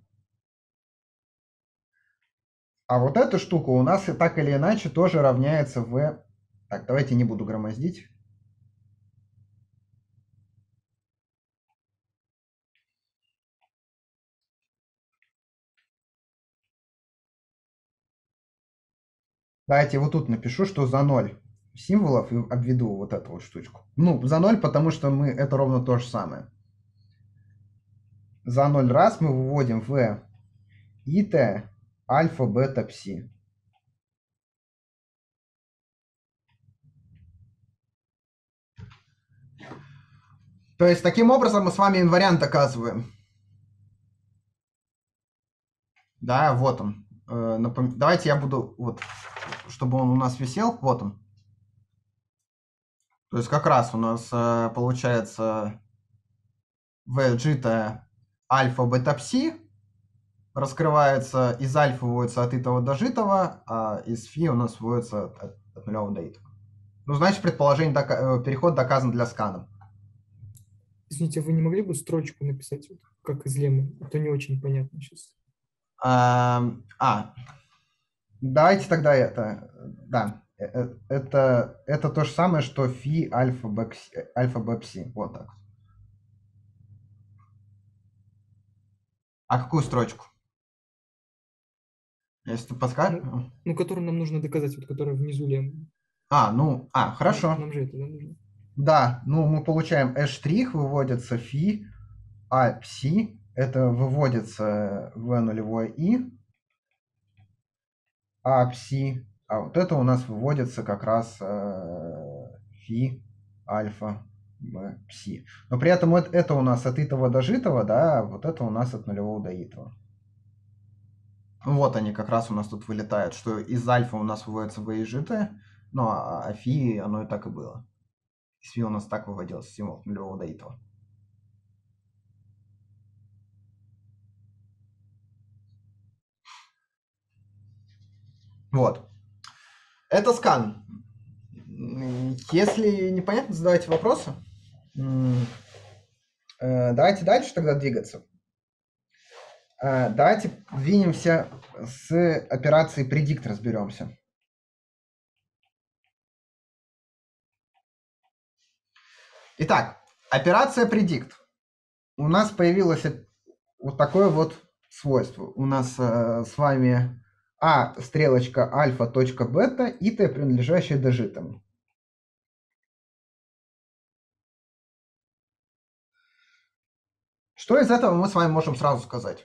[SPEAKER 1] А вот эта штука у нас и так или иначе тоже равняется в... Так, давайте не буду громоздить. Давайте вот тут напишу, что за ноль символов и обведу вот эту вот штучку. Ну, за ноль, потому что мы это ровно то же самое. За ноль раз мы выводим в ит альфа, бета, пси. То есть таким образом мы с вами инвариант оказываем. Да, вот он. Э, напом- Давайте я буду, вот, чтобы он у нас висел, вот он. То есть как раз у нас э, получается в джита альфа, бета, пси раскрывается, из альфа выводится от итого до житого, а из фи у нас выводится от, от нулевого до итого. Ну, значит, предположение, дока- э, переход доказан для скана.
[SPEAKER 2] Извините, а вы не могли бы строчку написать, вот, как из лемма? Это не очень понятно сейчас.
[SPEAKER 1] А, а, давайте тогда это, да, э, э, это, это то же самое, что фи альфа, б, альфа, б, пси. Вот так. А какую строчку? Если ты подскажешь?
[SPEAKER 2] Ну, ну, который нам нужно доказать, вот которая внизу лемма.
[SPEAKER 1] А, ну, а, хорошо.
[SPEAKER 2] Нам, нам же это, да, нужно?
[SPEAKER 1] Да, ну мы получаем S' выводится фи, а пси это выводится в нулевое и, а пси, а вот это у нас выводится как раз э, фи, альфа, б, пси. Но при этом вот это у нас от итого до житого, да, а вот это у нас от нулевого до итого. Вот они как раз у нас тут вылетают, что из альфа у нас выводится в и житое, ну а, а фи оно и так и было. Из фи у нас так выводился символ от нулевого до итого. Вот. Это скан. Если непонятно, задавайте вопросы. М, э, Давайте дальше тогда двигаться. Э, Давайте двинемся с операцией predict разберемся. Итак, операция predict. У нас появилось вот такое вот свойство. У нас э, с вами а стрелочка альфа точка бета и t, принадлежащая дожитому. Что из этого мы с вами можем сразу сказать?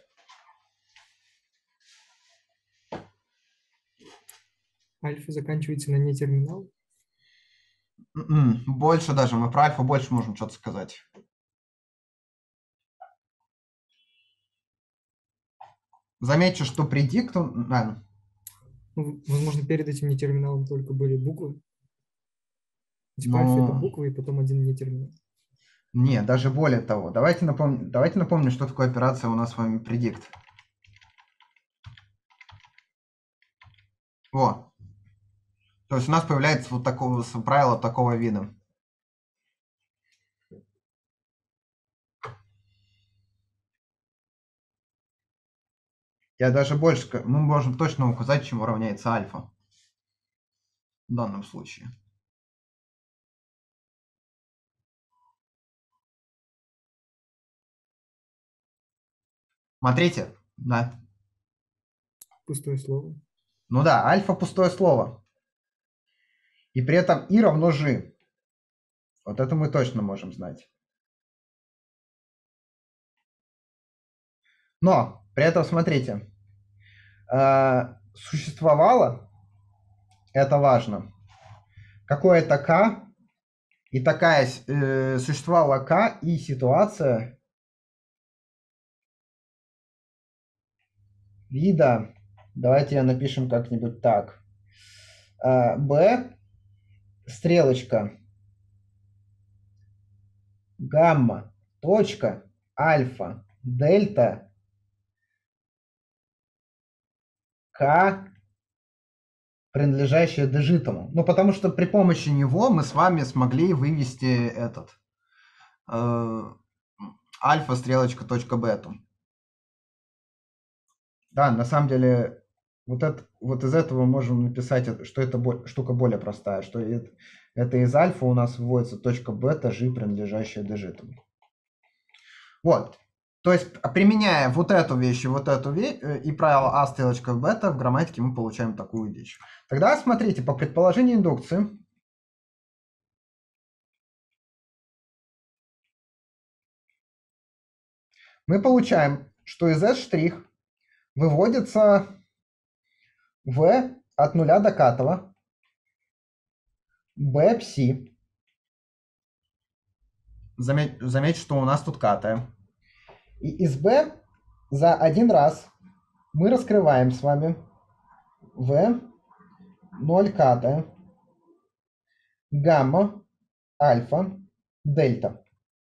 [SPEAKER 2] Альфа заканчивается на нетерминал.
[SPEAKER 1] М-м, Больше даже, мы про альфа больше можем что-то сказать. Заметьте, что predict, он- а,
[SPEAKER 2] Ну, возможно, перед этим нетерминалом только были буквы. Типа альфа это
[SPEAKER 1] ну,
[SPEAKER 2] буквы, и потом один нетерминал.
[SPEAKER 1] не, даже более того. Давайте напомним, давайте напомним, что такое операция у нас с вами predict. Во. То есть у нас появляется вот такого с- правило такого вида. Я даже больше, ска- мы можем точно указать, чему равняется альфа в данном случае. Смотрите, да.
[SPEAKER 2] Пустое слово.
[SPEAKER 1] Ну да, альфа пустое слово. И при этом и равно жи. Вот это мы точно можем знать. Но при этом, смотрите, э, существовало, это важно, какое-то k, и такая э, существовала k и ситуация вида, давайте напишем как-нибудь так, b стрелочка гамма, точка, альфа, дельта, к, принадлежащее дежитому. Ну, потому что при помощи него мы с вами смогли вывести этот э, альфа, стрелочка, точка, бету. Да, на самом деле, вот, это, вот из этого можем написать, что это бо- штука более простая, что это, это из альфа у нас выводится точка бета, жи, принадлежащая дежитому. Вот. То есть, применяя вот эту вещь и вот эту вещь, и правило а стрелочка бета, в грамматике мы получаем такую вещь. Тогда смотрите, по предположению индукции, мы получаем, что из S' выводится v от нуля до катого, b пси. Заметь, заметь, что у нас тут катая. И из b за один раз мы раскрываем с вами v ноль катая, гамма, альфа, дельта.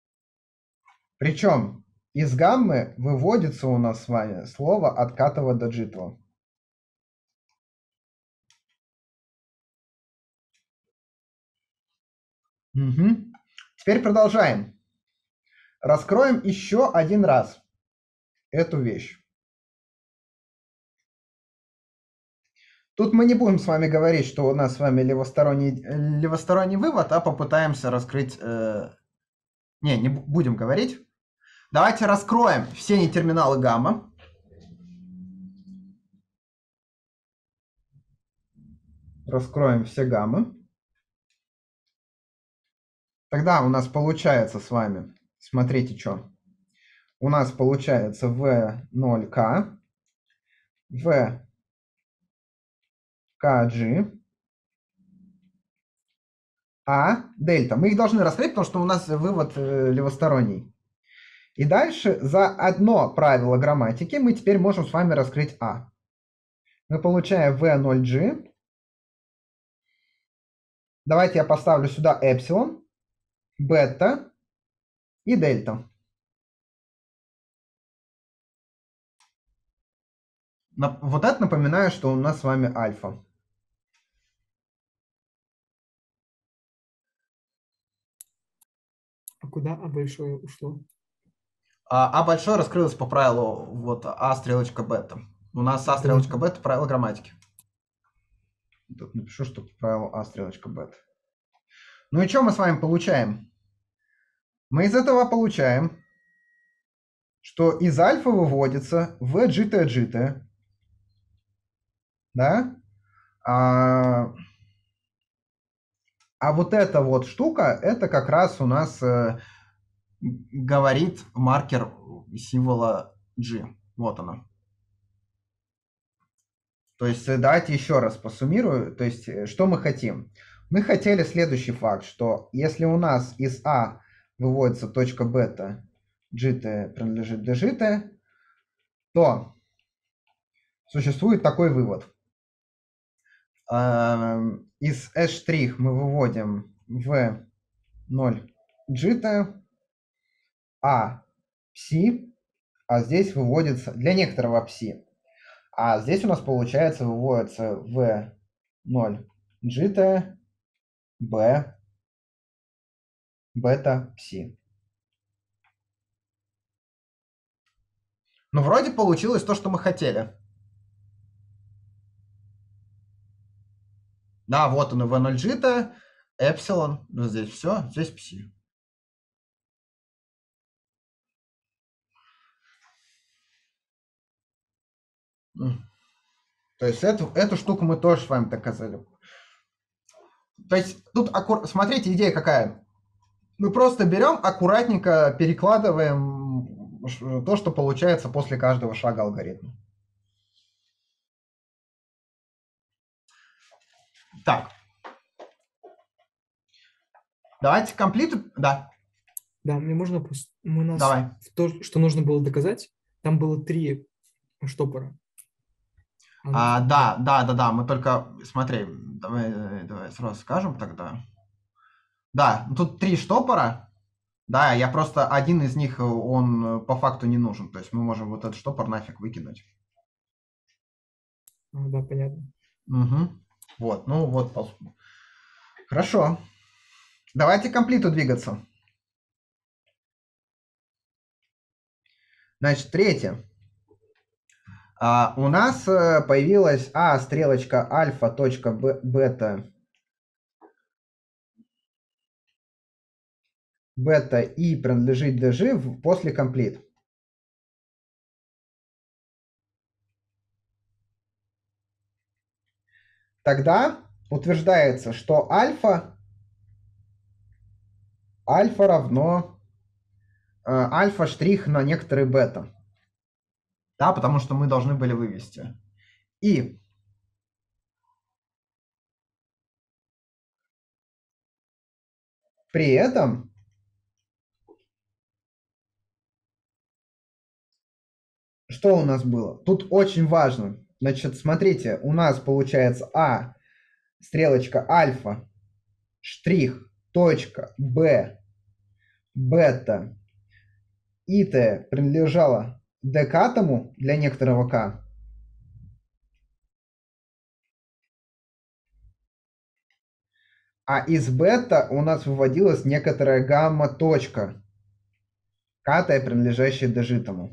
[SPEAKER 1] Причем из гаммы выводится у нас с вами слово от катого до джитого. Угу. Теперь продолжаем. Раскроем еще один раз эту вещь. Тут мы не будем с вами говорить, что у нас с вами левосторонний, левосторонний вывод, а попытаемся раскрыть... Э... Не, не будем говорить. Давайте раскроем все нетерминалы гамма. Раскроем все гаммы. Тогда у нас получается с вами, смотрите, что. У нас получается ви ноль кей, v kg, а дельта. Мы их должны раскрыть, потому что у нас вывод э, левосторонний. И дальше за одно правило грамматики мы теперь можем с вами раскрыть а. Мы получаем ви ноль джи. Давайте я поставлю сюда эпсилон, бета и дельта. Вот это напоминаю, что у нас с вами альфа.
[SPEAKER 2] А куда А большое ушло?
[SPEAKER 1] А, а большое раскрылось по правилу вот а стрелочка бета. У нас а стрелочка бета правило грамматики. Тут напишу, что по правилу а стрелочка бета. Ну и что мы с вами получаем? Мы из этого получаем, что из альфа выводится в джита джита. Да? А, а вот эта вот штука, это как раз у нас э, говорит маркер символа G. Вот оно. То есть давайте еще раз посуммирую. То есть что мы хотим? Мы хотели следующий факт, что если у нас из А выводится точка бета, джита принадлежит дежита, то существует такой вывод. Из S' мы выводим в ноль джита, а пси, а здесь выводится для некоторого пси. А здесь у нас получается выводится в ноль джита, b, бета, пси. Ну, вроде получилось то, что мы хотели. Да, вот он, v ноль джита, эпсилон, здесь все, здесь пси. То есть эту, эту штуку мы тоже с вами доказали. То есть тут, аккур... смотрите, идея какая. Мы просто берем, аккуратненько перекладываем то, что получается после каждого шага алгоритма. Так. Давайте комплит. Да.
[SPEAKER 2] Да, мне можно просто... У нас
[SPEAKER 1] Давай.
[SPEAKER 2] то, что нужно было доказать, там было три штопора.
[SPEAKER 1] А, да, да, да, да, мы только, смотри, давай, э, давай сразу скажем тогда. Да, ну тут три штопора, да, я просто один из них, э, он э, по факту не нужен, то есть мы можем вот этот штопор нафиг выкинуть.
[SPEAKER 2] А, да, понятно.
[SPEAKER 1] Угу. Вот, ну вот, пос- хорошо. Давайте к комплиту двигаться. Значит, третье. А, у нас э, появилась А, стрелочка, альфа, точка, б, бета, бета и принадлежит dg в- после комплит. Тогда утверждается, что альфа, альфа равно э, альфа штрих на некоторый бета. Да, потому что мы должны были вывести. И при этом что у нас было? Тут очень важно. Значит, смотрите, у нас получается А, стрелочка альфа, штрих, точка, Б, бета, и Т принадлежала декатому для некоторого К. А из бета у нас выводилась некоторая гамма-точка, катая, принадлежащая дожитому.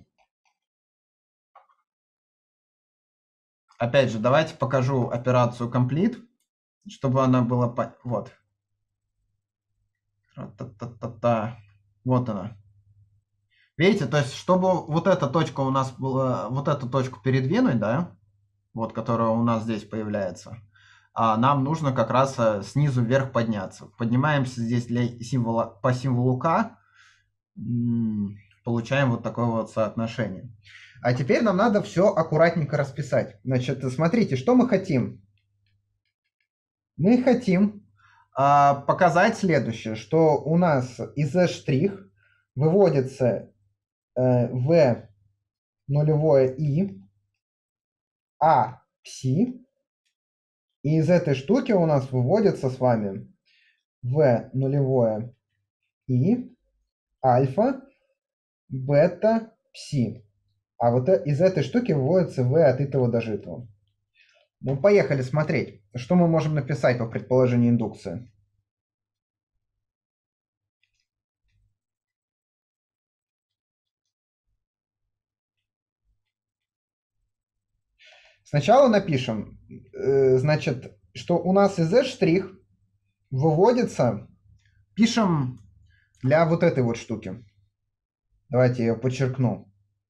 [SPEAKER 1] Опять же, давайте покажу операцию complete, чтобы она была... По... Вот. Та-та-та-та-та. Вот она. Видите, то есть, чтобы вот эта точка у нас была, вот эту точку передвинуть, да, вот, которая у нас здесь появляется, а нам нужно как раз э, снизу вверх подняться. Поднимаемся здесь для символа, по символу К, м, получаем вот такое вот соотношение. А теперь нам надо все аккуратненько расписать. Значит, смотрите, что мы хотим. Мы хотим а, показать следующее, что у нас из Z' выводится э, V нулевое И, А пси, и из этой штуки у нас выводится с вами V нулевое И, альфа, бета, пси. А вот э- из этой штуки выводится V от итого до житого. Ну, поехали смотреть, что мы можем написать по предположению индукции. Сначала напишем, э, значит, что у нас из Z' выводится, пишем для вот этой вот штуки. Давайте я ее подчеркну.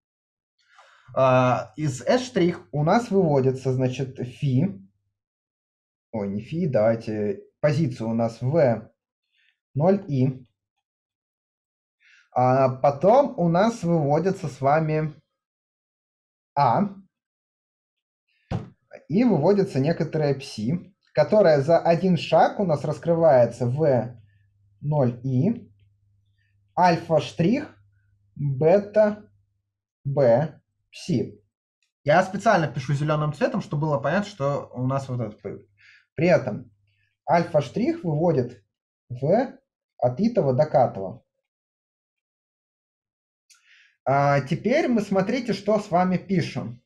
[SPEAKER 1] А, из S' у нас выводится, значит, фи. Ой, не фи, давайте. Позицию у нас V ноль И. А потом у нас выводится с вами А. И выводится некоторая пси, которая за один шаг у нас раскрывается в ноль И, альфа штрих, бета, б, пси. Я специально пишу зеленым цветом, чтобы было понятно, что у нас вот это появится. При этом альфа штрих выводит в от итого до катого. А теперь мы смотрите, что с вами пишем.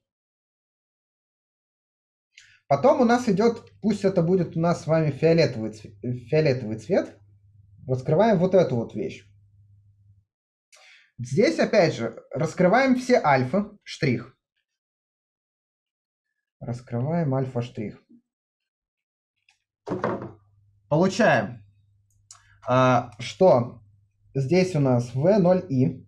[SPEAKER 1] Потом у нас идет, пусть это будет у нас с вами фиолетовый, цвет, фиолетовый цвет. Раскрываем вот эту вот вещь. Здесь, опять же, раскрываем все альфа, штрих. Раскрываем альфа, штрих. Получаем, что здесь у нас V ноль И.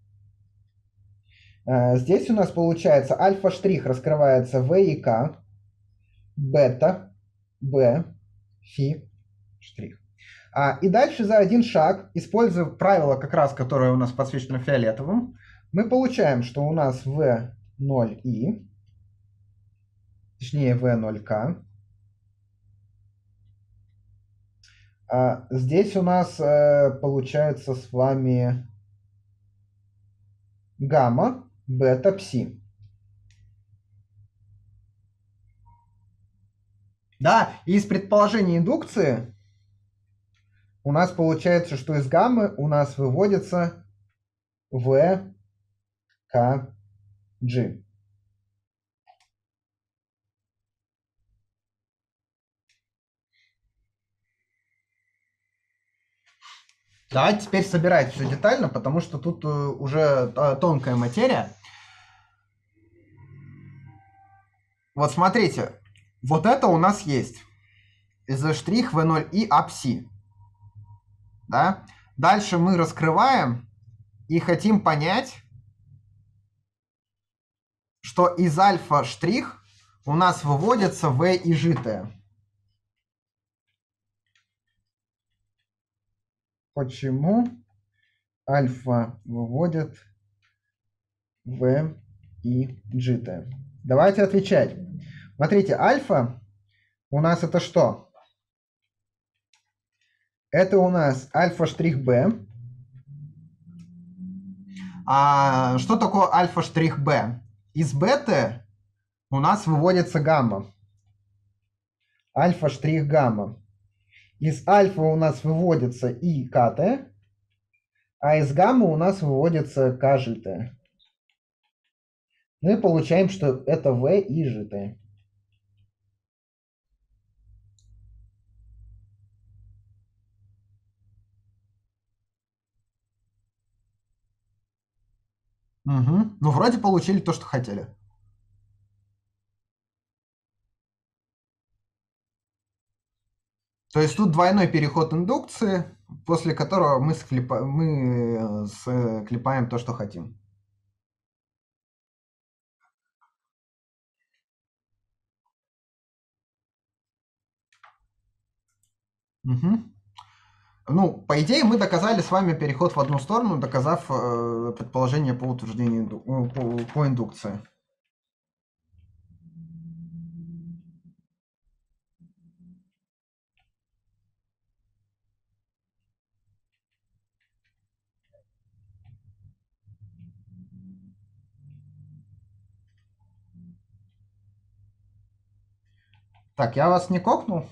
[SPEAKER 1] Здесь у нас получается альфа, штрих раскрывается V и К. Бета, Б, фи, штрих. А, и дальше за один шаг, используя правило, как раз, которое у нас подсвечено фиолетовым, мы получаем, что у нас V ноль И, точнее V ноль К. А здесь у нас э, получается с вами гамма, бета, пси. Да, и из предположения индукции у нас получается, что из гаммы у нас выводится V, K, G. Давайте теперь собирать все детально, потому что тут уже тонкая материя. Вот смотрите, вот это у нас есть. Z' V ноль I апси. Да? Дальше мы раскрываем и хотим понять, что из альфа штрих у нас выводится V и G. Почему альфа выводит V и G? Давайте отвечать. Смотрите, альфа у нас это что? Это у нас альфа штрих b. А что такое альфа штрих b? Из беты у нас выводится гамма. Альфа штрих гамма. Из альфа у нас выводится и кт, а из гаммы у нас выводится кжт. Мы получаем, что это v и жт. Угу. Ну, вроде получили то, что хотели. То есть тут двойной переход индукции, после которого мы, склепа... мы склепаем то, что хотим. Угу. Ну, по идее, мы доказали с вами переход в одну сторону, доказав э, предположение по утверждению инду... по, по индукции. Так, я вас не кокнул?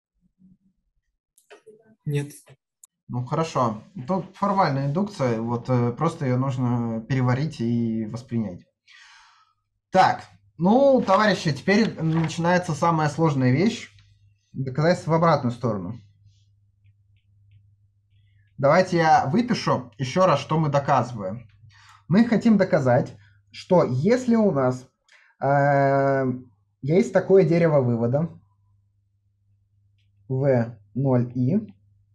[SPEAKER 2] Нет.
[SPEAKER 1] Ну, хорошо. Тут формальная индукция, вот э, просто ее нужно переварить и воспринять. Так, ну, товарищи, теперь начинается самая сложная вещь. Доказательство в обратную сторону. Давайте я выпишу еще раз, что мы доказываем. Мы хотим доказать, что если у нас э, есть такое дерево вывода V ноль I,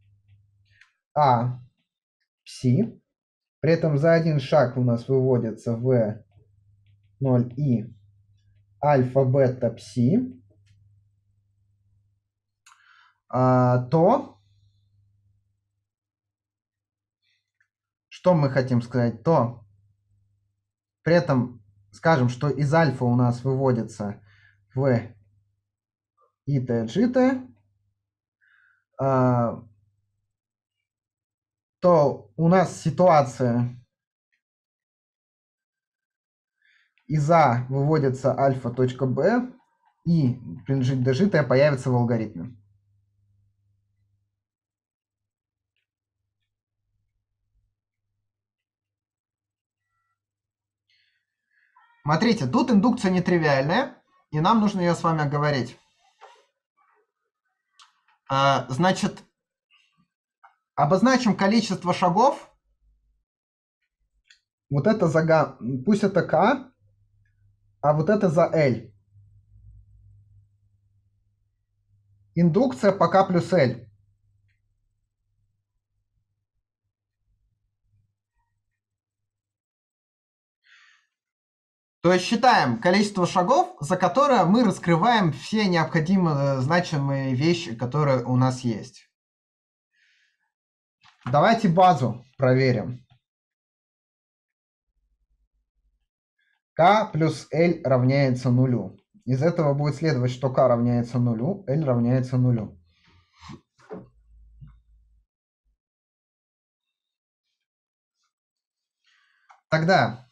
[SPEAKER 1] а пси, при этом за один шаг у нас выводится V ноль I альфа бета пси, а, то что мы хотим сказать? То при этом скажем, что из альфа у нас выводится V и T, G, а, то у нас ситуация из А выводится альфа.b и принадлежит дж появится в алгоритме. Смотрите, тут индукция нетривиальная, и нам нужно ее с вами оговорить. А, значит, обозначим количество шагов. Вот это за га... Пусть это k, а вот это за L. Индукция по k плюс L. То есть считаем количество шагов, за которое мы раскрываем все необходимые значимые вещи, которые у нас есть. Давайте базу проверим. K плюс L равняется нулю. Из этого будет следовать, что K равняется нулю, L равняется нулю. Тогда,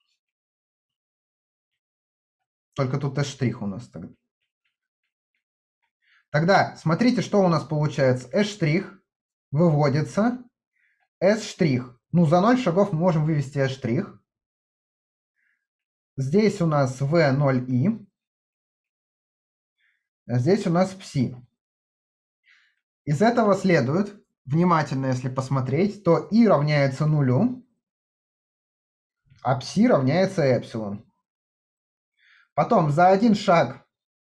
[SPEAKER 1] только тут S' у нас тогда. Тогда смотрите, что у нас получается. S' выводится. S'. Ну, за ноль шагов мы можем вывести S'. Здесь у нас V ноль и. А здесь у нас пси. Из этого следует, внимательно если посмотреть, то и равняется нулю, а пси равняется эпсилон. Потом за один шаг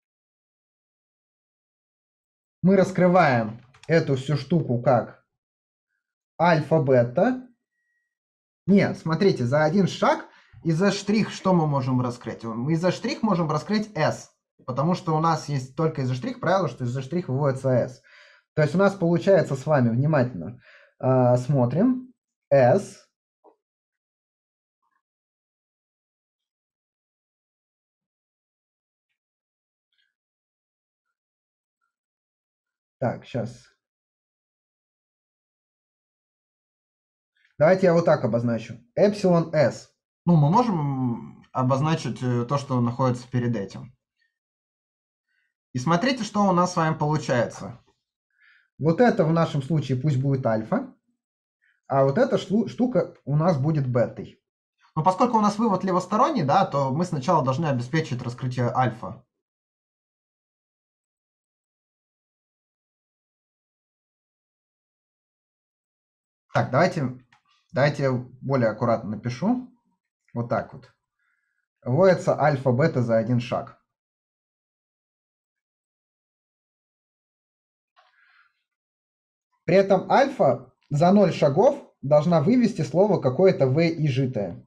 [SPEAKER 1] мы раскрываем эту всю штуку как альфа-бета. Нет, смотрите, за один шаг из S' что мы можем раскрыть? Мы из S' можем раскрыть S, потому что у нас есть только из S' правило, что из S' выводится S. То есть у нас получается с вами, внимательно э, смотрим, S так, сейчас. Давайте я вот так обозначу. Эпсилон S. Ну, мы можем обозначить то, что находится перед этим. И смотрите, что у нас с вами получается. Вот это в нашем случае пусть будет альфа, а вот эта штука у нас будет бетой. Но поскольку у нас вывод левосторонний, да, то мы сначала должны обеспечить раскрытие альфа. Так, давайте, давайте я более аккуратно напишу. Вот так вот. Вводится альфа-бета за один шаг. При этом альфа за ноль шагов должна вывести слово какое-то v и житое.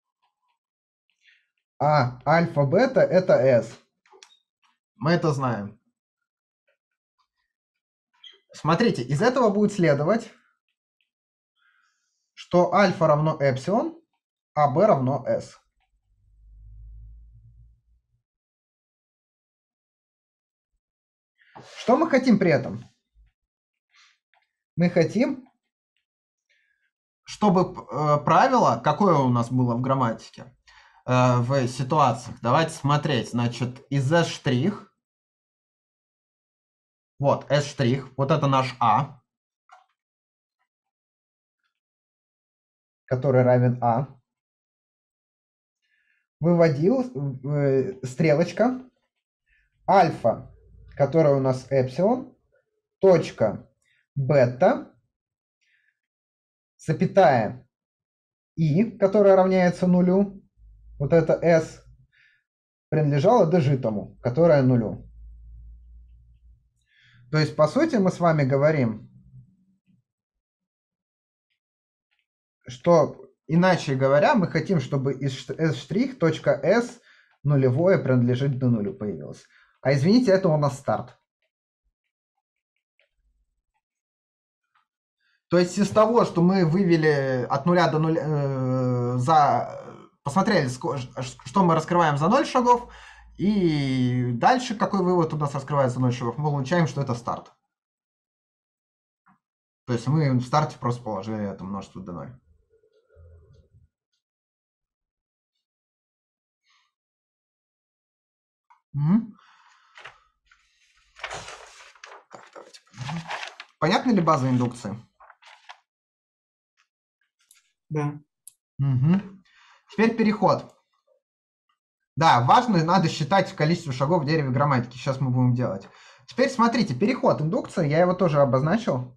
[SPEAKER 1] А альфа-бета это s. Мы это знаем. Смотрите, из этого будет следовать, что альфа равно эпсилон, а b равно s. Что мы хотим при этом? Мы хотим, чтобы э, правило, какое у нас было в грамматике, э, в ситуациях. Давайте смотреть. Значит, из S', вот S', вот это наш А, который равен А, выводил э, стрелочка альфа, которая у нас эпсилон, точка бета, запятая и, которая равняется нулю, вот это s, принадлежало дожитому, которое нулю. То есть, по сути, мы с вами говорим, что, иначе говоря, мы хотим, чтобы из S'.S нулевое принадлежит до нулю появилось. А извините, это у нас старт. То есть из того, что мы вывели от нуля до нуля, э, за, посмотрели, что мы раскрываем за ноль шагов, и дальше какой вывод у нас раскрывается за ноль шагов, мы получаем, что это старт. То есть мы в старте просто положили это множество до ноль. Угу. Так, давайте повернем. Понятна ли база индукции?
[SPEAKER 2] Да.
[SPEAKER 1] Угу. Теперь переход. Да, важно, надо считать количество шагов в дереве грамматики. Сейчас мы будем делать. Теперь смотрите, переход, индукция, я его тоже обозначил.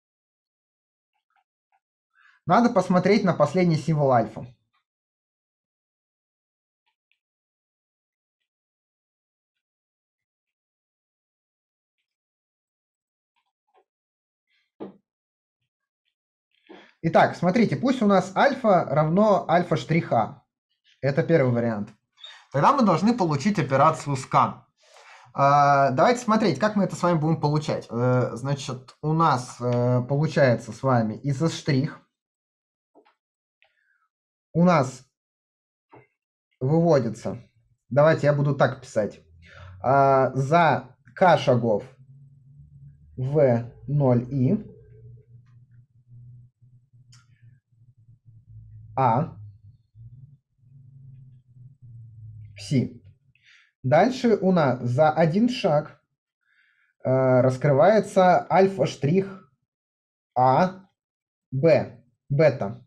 [SPEAKER 1] Надо посмотреть на последний символ альфа. Итак, смотрите, пусть у нас альфа равно альфа штриха. Это первый вариант. Тогда мы должны получить операцию scan. Давайте смотреть, как мы это с вами будем получать. Значит, у нас получается с вами из S'. У нас выводится, давайте я буду так писать, за k шагов v ноль и а пси. Дальше у нас за один шаг э, раскрывается альфа штрих А, Б, бета.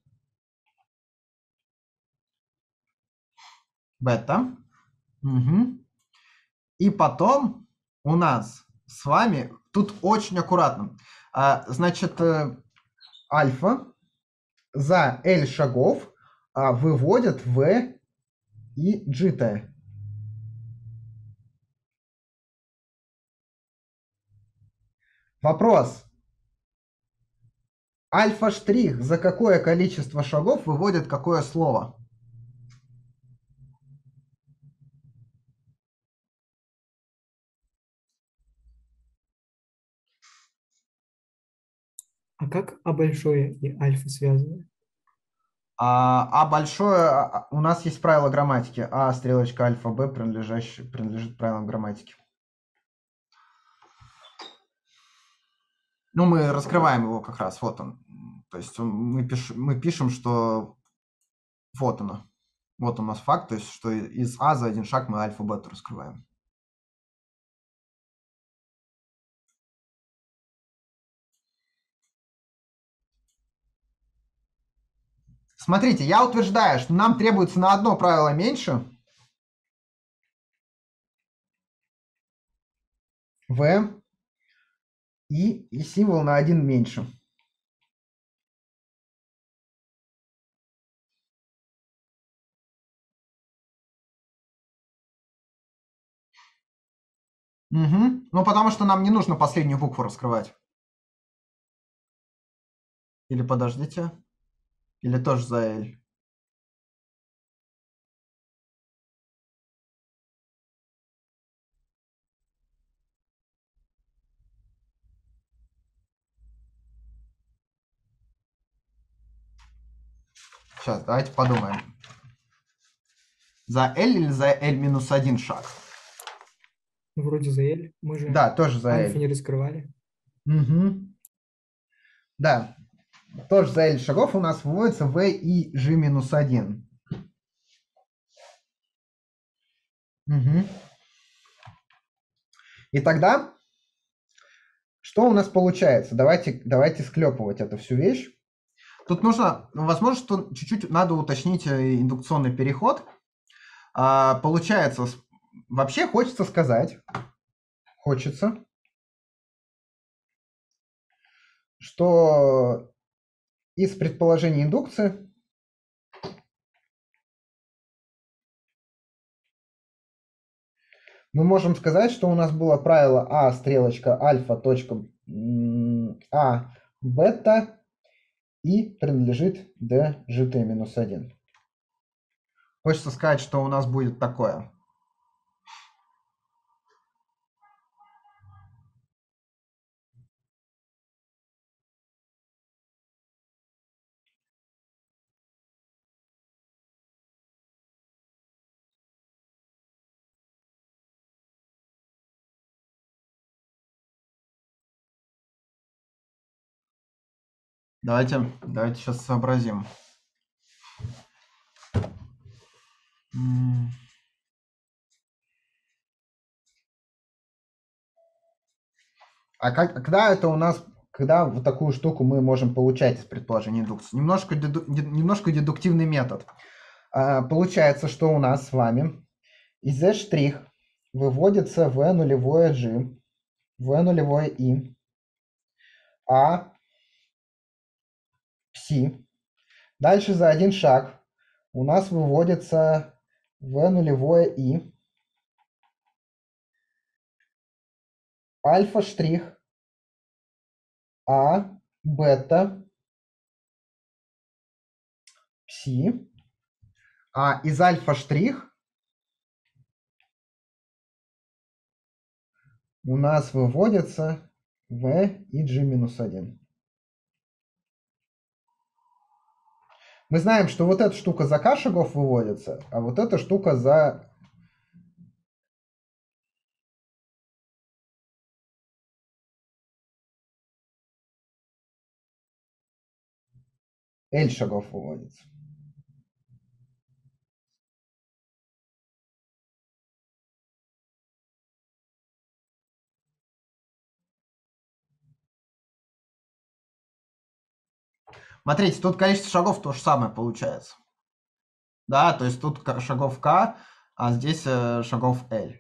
[SPEAKER 1] Бета. Угу. И потом у нас с вами, тут очень аккуратно, а, значит, э, альфа за L шагов а, выводит V и G-T. Вопрос. Альфа-штрих за какое количество шагов выводит какое слово?
[SPEAKER 2] А как А большое и альфа связаны?
[SPEAKER 1] А, а большое, а, у нас есть правило грамматики. А стрелочка альфа, Б принадлежащий, принадлежит правилам грамматики. Ну, мы раскрываем его как раз, вот он. То есть он- мы, пиш, мы пишем, что вот оно. Вот у нас факт, то есть что из А за один шаг мы альфа, бету раскрываем. Смотрите, я утверждаю, что нам требуется на одно правило меньше. В и, и символ на один меньше. Угу. Ну, потому что нам не нужно последнюю букву раскрывать. Или подождите. Или тоже за L. Сейчас, давайте подумаем. За L или за L минус один шаг?
[SPEAKER 2] Вроде за L. Мы же
[SPEAKER 1] Да, тоже за
[SPEAKER 2] альфа
[SPEAKER 1] L.
[SPEAKER 2] не раскрывали.
[SPEAKER 1] Угу. Да, тоже за L шагов у нас выводится V и G минус один. Угу. И тогда, что у нас получается? Давайте, давайте склепывать эту всю вещь. Тут нужно, ну, возможно, что чуть-чуть надо уточнить э, индукционный переход. А, получается, с- вообще хочется сказать, хочется, что из предположений индукции мы можем сказать, что у нас было правило А стрелочка альфа точка м, А бета и принадлежит D gt минус один. Хочется сказать, что у нас будет такое. Давайте, давайте сейчас сообразим. М. А как, когда это у нас, когда вот такую штуку мы можем получать из предположения индукции? Немножко, деду, де- немножко дедуктивный метод. А, получается, что у нас с вами из Z' выводится V нулевое G, V нулевое I, А пси. Дальше за один шаг у нас выводится V нулевое I, альфа штрих, А, бета, пси. А из альфа штрих у нас выводится V и G минус один. Мы знаем, что вот эта штука за k шагов выводится, а вот эта штука за L шагов выводится. Смотрите, тут количество шагов то же самое получается. Да, то есть тут ка- шагов k, а здесь э, шагов L.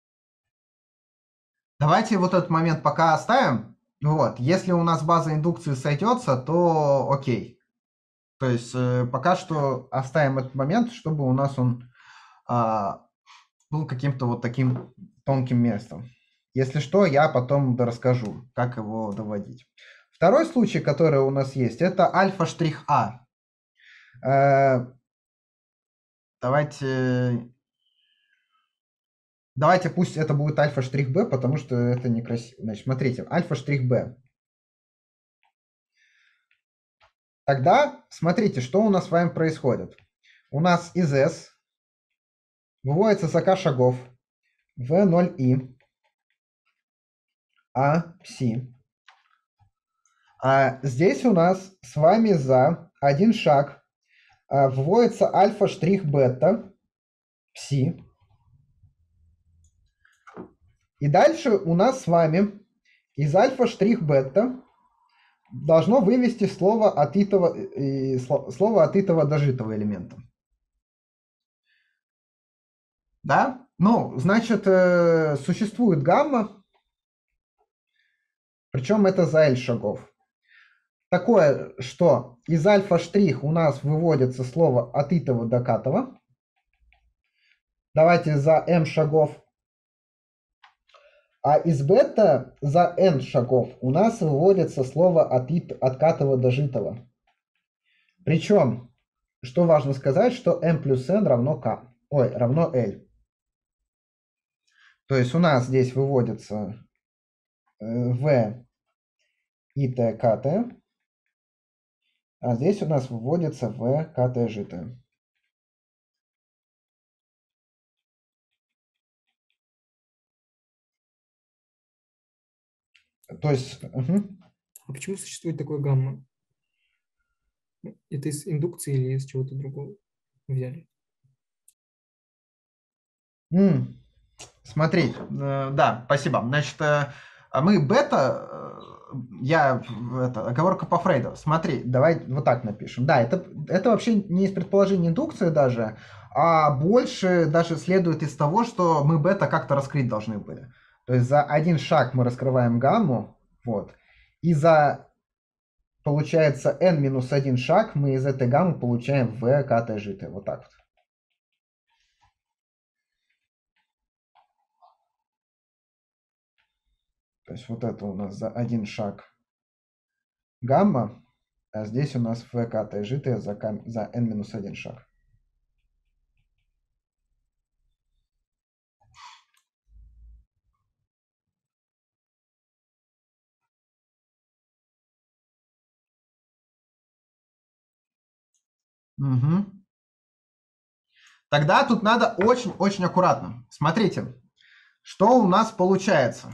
[SPEAKER 1] Давайте вот этот момент пока оставим. Вот, если у нас база индукции сойдется, то окей. То есть э, пока что оставим этот момент, чтобы у нас он а, был каким-то вот таким тонким местом. Если что, я потом расскажу, как его доводить. Второй случай, который у нас есть, это альфа-штрих А. Э, давайте, давайте пусть это будет альфа-штрих Б, потому что это некрасиво. Значит, смотрите, альфа-штрих Б. Тогда смотрите, что у нас с вами происходит. У нас из S выводится за k шагов в ноль и А пси. А здесь у нас с вами за один шаг а, вводится альфа-штрих бета пси. И дальше у нас с вами из альфа-штрих бета должно вывести слово от итого, и, слово от итого дожитого элемента. Да? Ну, значит, э, существует гамма, причем это за L шагов. Такое, что из альфа-штрих у нас выводится слово от итого до катого. Давайте за m шагов. А из бета за n шагов у нас выводится слово от, ит, от катого до житого. Причем, что важно сказать, что m плюс n равно k. Ой, равно L. То есть у нас здесь выводится v ит kt. А здесь у нас выводится v kt житое. То есть... Угу.
[SPEAKER 2] А почему существует такое гамма? Это из индукции или из чего-то другого взяли?
[SPEAKER 1] Mm. Смотри, э, да, спасибо. Значит, э, мы бета, э, я, это, оговорка по Фрейду. Смотри, давай вот так напишем. Да, это, это вообще не из предположения индукции даже, а больше даже следует из того, что мы бета как-то раскрыть должны были. То есть за один шаг мы раскрываем гамму, вот, и за, получается, n минус один шаг мы из этой гаммы получаем v кт житое. Вот так вот. То есть вот это у нас за один шаг гамма, а здесь у нас v кт житое за, за n минус один шаг. Угу. Тогда тут надо очень-очень аккуратно. Смотрите, что у нас получается.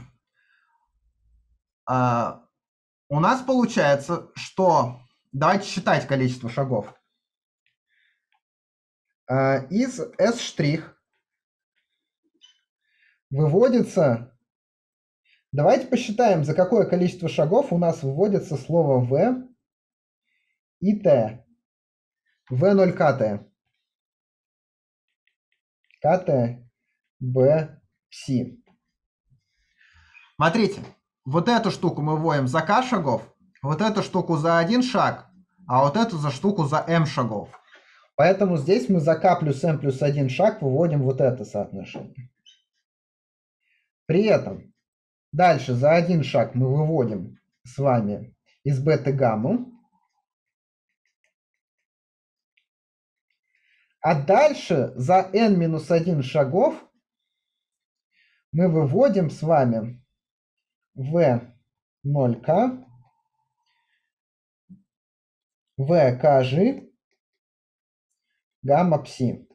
[SPEAKER 1] А, у нас получается, что... Давайте считать количество шагов. А, из S' выводится... Давайте посчитаем, за какое количество шагов у нас выводится слово v и t. v ноль kt. kt b пси. Смотрите, вот эту штуку мы вводим за k шагов, вот эту штуку за один шаг, а вот эту за штуку за m шагов. Поэтому здесь мы за k плюс m плюс один шаг выводим вот это соотношение. При этом дальше за один шаг мы выводим с вами из бета гамму. А дальше за n минус один шагов мы выводим с вами v ноль k, v kg, гамма пси.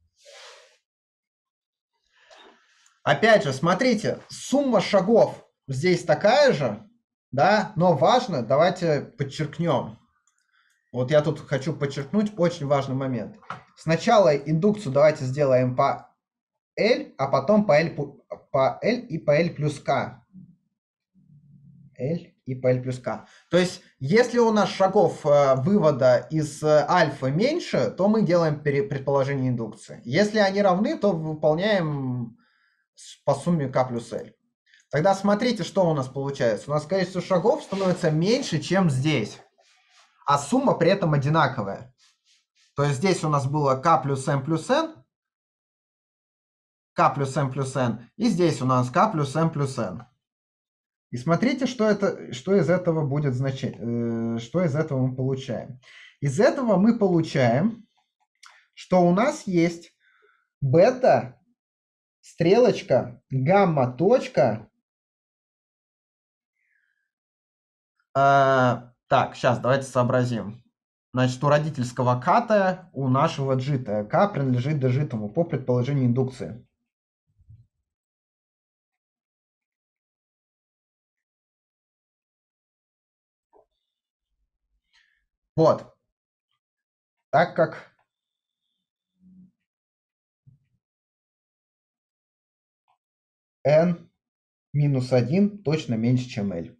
[SPEAKER 1] Опять же, смотрите, сумма шагов здесь такая же, да, но важно, давайте подчеркнем. Вот я тут хочу подчеркнуть очень важный момент. Сначала индукцию давайте сделаем по L, а потом по L, по L и по L плюс K. L и P L плюс K. То есть, если у нас шагов э, вывода из э, альфа меньше, то мы делаем пере- предположение индукции. Если они равны, то выполняем с- по сумме K плюс L. Тогда смотрите, что у нас получается. У нас количество шагов становится меньше, чем здесь, а сумма при этом одинаковая. То есть здесь у нас было K плюс M плюс N, K плюс M плюс N, и здесь у нас K плюс M плюс N. И смотрите, что, это, что из этого будет значить, э, что из этого мы получаем. Из этого мы получаем, что у нас есть бета, стрелочка, гамма, точка. Э, так, сейчас давайте сообразим. Значит, у родительского ката, у нашего джита. К принадлежит дожитому по предположению индукции. Вот. Так как n минус один точно меньше, чем L.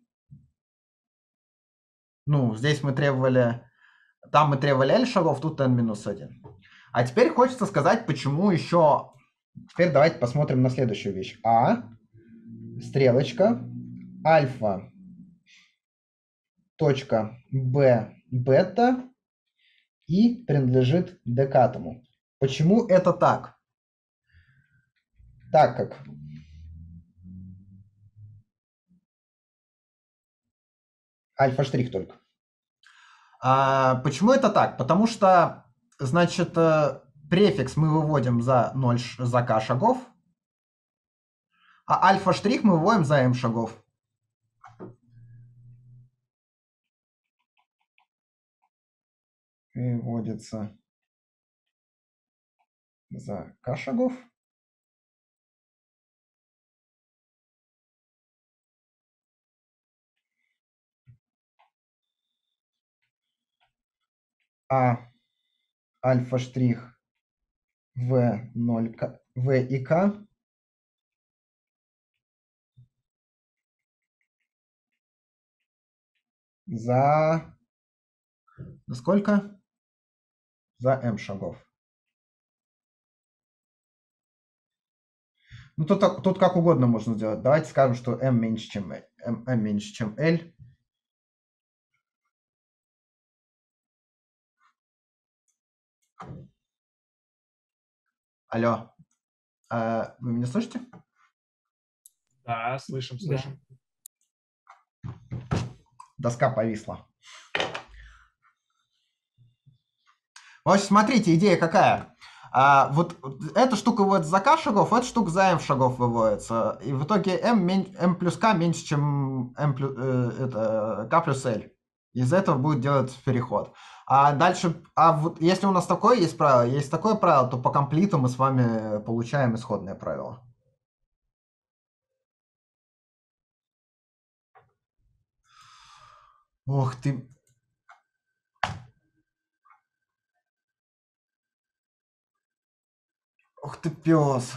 [SPEAKER 1] Ну, здесь мы требовали... Там мы требовали L шагов, тут n минус один. А теперь хочется сказать, почему еще... Теперь давайте посмотрим на следующую вещь. А, стрелочка, альфа, точка, Б, бета, и принадлежит декатому. Почему это так? Так как альфа-штрих только. А, почему это так? Потому что, значит, префикс мы выводим за ноль, за k шагов, а альфа-штрих мы выводим за m шагов. Выводится за k шагов. А альфа-штрих v ноль, v и k за... Сколько? За m шагов. Ну, тут, тут как угодно можно сделать. Давайте скажем, что m меньше, чем L. M, m меньше, чем L. Алло. А, вы меня слышите?
[SPEAKER 4] Да, слышим,
[SPEAKER 2] Да.
[SPEAKER 4] слышим.
[SPEAKER 1] Доска повисла. В общем, смотрите, идея какая. А, вот эта штука выводится за k шагов, эта штука за m шагов выводится. И в итоге m, m плюс k меньше, чем m плюс, э, это, k плюс l. Из-за этого будет делать переход. А дальше, а вот если у нас такое есть правило, есть такое правило, то по комплиту мы с вами получаем исходное правило. Ох ты. Ох ты пес.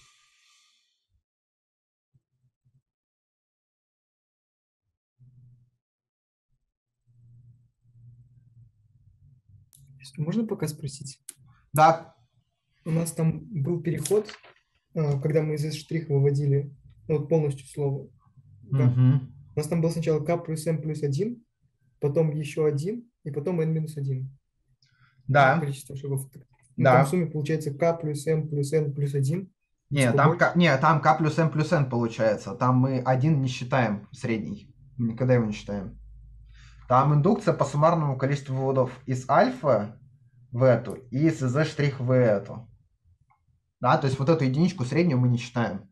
[SPEAKER 2] Можно пока спросить?
[SPEAKER 1] Да.
[SPEAKER 2] У нас там был переход, а, когда мы из S' выводили, ну, вот полностью слово. К.
[SPEAKER 1] Мгм.
[SPEAKER 2] У нас там был сначала k плюс m плюс один, потом еще один, и потом n минус один.
[SPEAKER 1] Да.
[SPEAKER 2] Количество шагов. Ну,
[SPEAKER 1] Да.
[SPEAKER 2] там в сумме получается k плюс m плюс n плюс один.
[SPEAKER 1] Не,
[SPEAKER 2] Сколько
[SPEAKER 1] там,
[SPEAKER 2] больше?
[SPEAKER 1] К, не, там k плюс m плюс n получается. Там мы один не считаем средний. Мы никогда его не считаем. Там индукция по суммарному количеству выводов из альфа в эту и из z' в эту. Да, то есть вот эту единичку среднюю мы не считаем.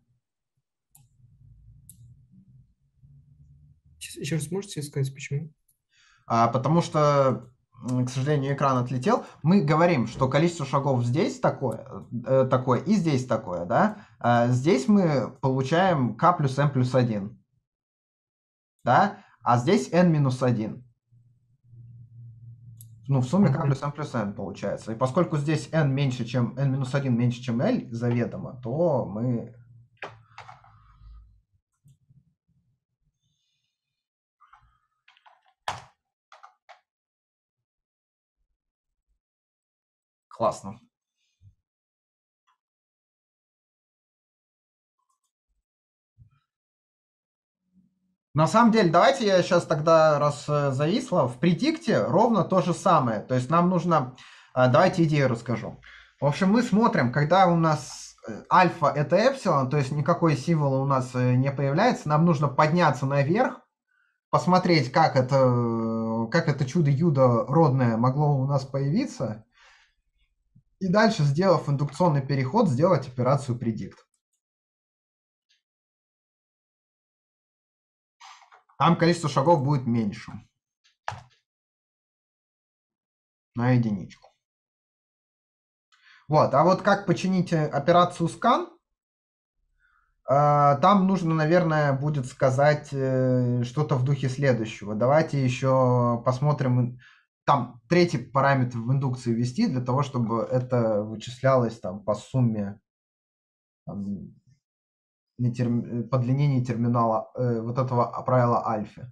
[SPEAKER 2] Сейчас, еще раз можете сказать, почему?
[SPEAKER 1] А, потому что, м, к сожалению, экран отлетел. Мы говорим, что количество шагов здесь такое, э, такое и здесь такое, да. А здесь мы получаем k плюс m плюс один. Да, а здесь n минус один. Ну, в сумме k
[SPEAKER 2] Ага.
[SPEAKER 1] плюс m плюс n получается. И поскольку здесь n меньше, чем n минус один меньше, чем L заведомо, то мы... Классно. На самом деле, давайте я сейчас тогда, раз э, зависло, в предикте ровно то же самое. То есть нам нужно... э, Давайте идею расскажу. В общем, мы смотрим, когда у нас э, альфа это эпсилон, то есть никакой символа у нас э, не появляется, нам нужно подняться наверх, посмотреть, как это, э, как это чудо-юдо родное могло у нас появиться, и дальше, сделав индукционный переход, сделать операцию предикт. Там количество шагов будет меньше. На единичку. Вот, а вот как починить э, операцию скан, э, там нужно, наверное, будет сказать э, что-то в духе следующего. Давайте еще посмотрим, там третий параметр в индукции ввести, для того, чтобы это вычислялось там по сумме там, не терм... по длиннению терминала э, вот этого правила альфа.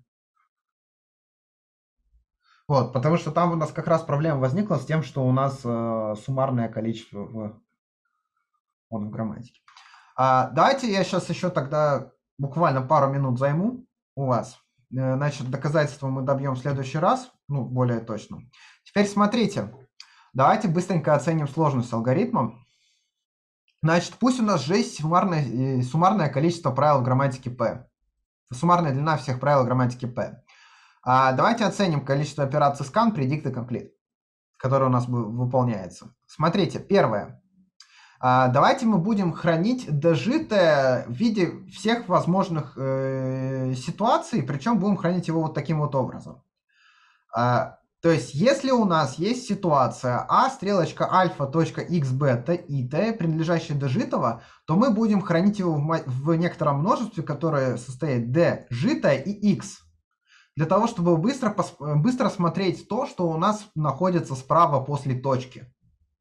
[SPEAKER 1] Вот, потому что там у нас как раз проблема возникла с тем, что у нас э, суммарное количество в, вот, в грамматике. А, давайте я сейчас еще тогда буквально пару минут займу у вас. Э, значит, доказательства мы добьем в следующий раз, ну, более точно. Теперь смотрите, давайте быстренько оценим сложность алгоритма. Значит, пусть у нас же есть суммарное, суммарное количество правил в грамматике P. Суммарная длина всех правил в грамматике P. А давайте оценим количество операций scan, predict и complete, которое у нас выполняется. Смотрите, первое. А давайте мы будем хранить дожитое в виде всех возможных э, ситуаций, причем будем хранить его вот таким вот образом. А, то есть, если у нас есть ситуация а, стрелочка альфа, точка x, бета, и t, принадлежащая дожитого, то мы будем хранить его в, в некотором множестве, которое состоит d, житое и x. Для того, чтобы быстро, быстро смотреть то, что у нас находится справа после точки.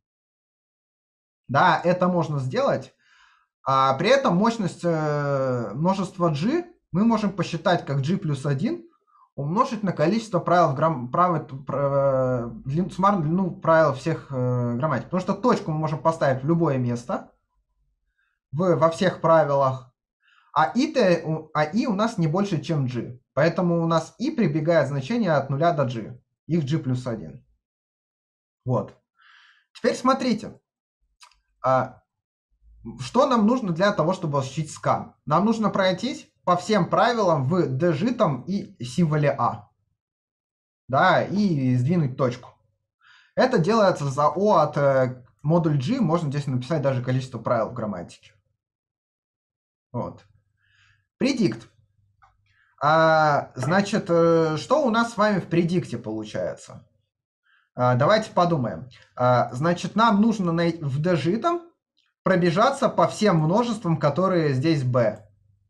[SPEAKER 1] Да, это можно сделать. А при этом мощность э, множества g мы можем посчитать как g плюс один умножить на количество правил в грамм, правил, э, длин, суммарную длину правил всех э, грамматик. Потому что точку мы можем поставить в любое место в, во всех правилах. А и, а и у нас не больше, чем g. Поэтому у нас и прибегает значение от нуля до g. Их g плюс один. Вот. Теперь смотрите. А, что нам нужно для того, чтобы осуществить скан? Нам нужно пройтись по всем правилам в джитом и символе а. Да, и сдвинуть точку. Это делается за o от э, модуль g. Можно здесь написать даже количество правил в грамматике. Вот. Предикт. А, значит, что у нас с вами в предикте получается? А, давайте подумаем. А, значит, нам нужно в джитом пробежаться по всем множествам, которые здесь b.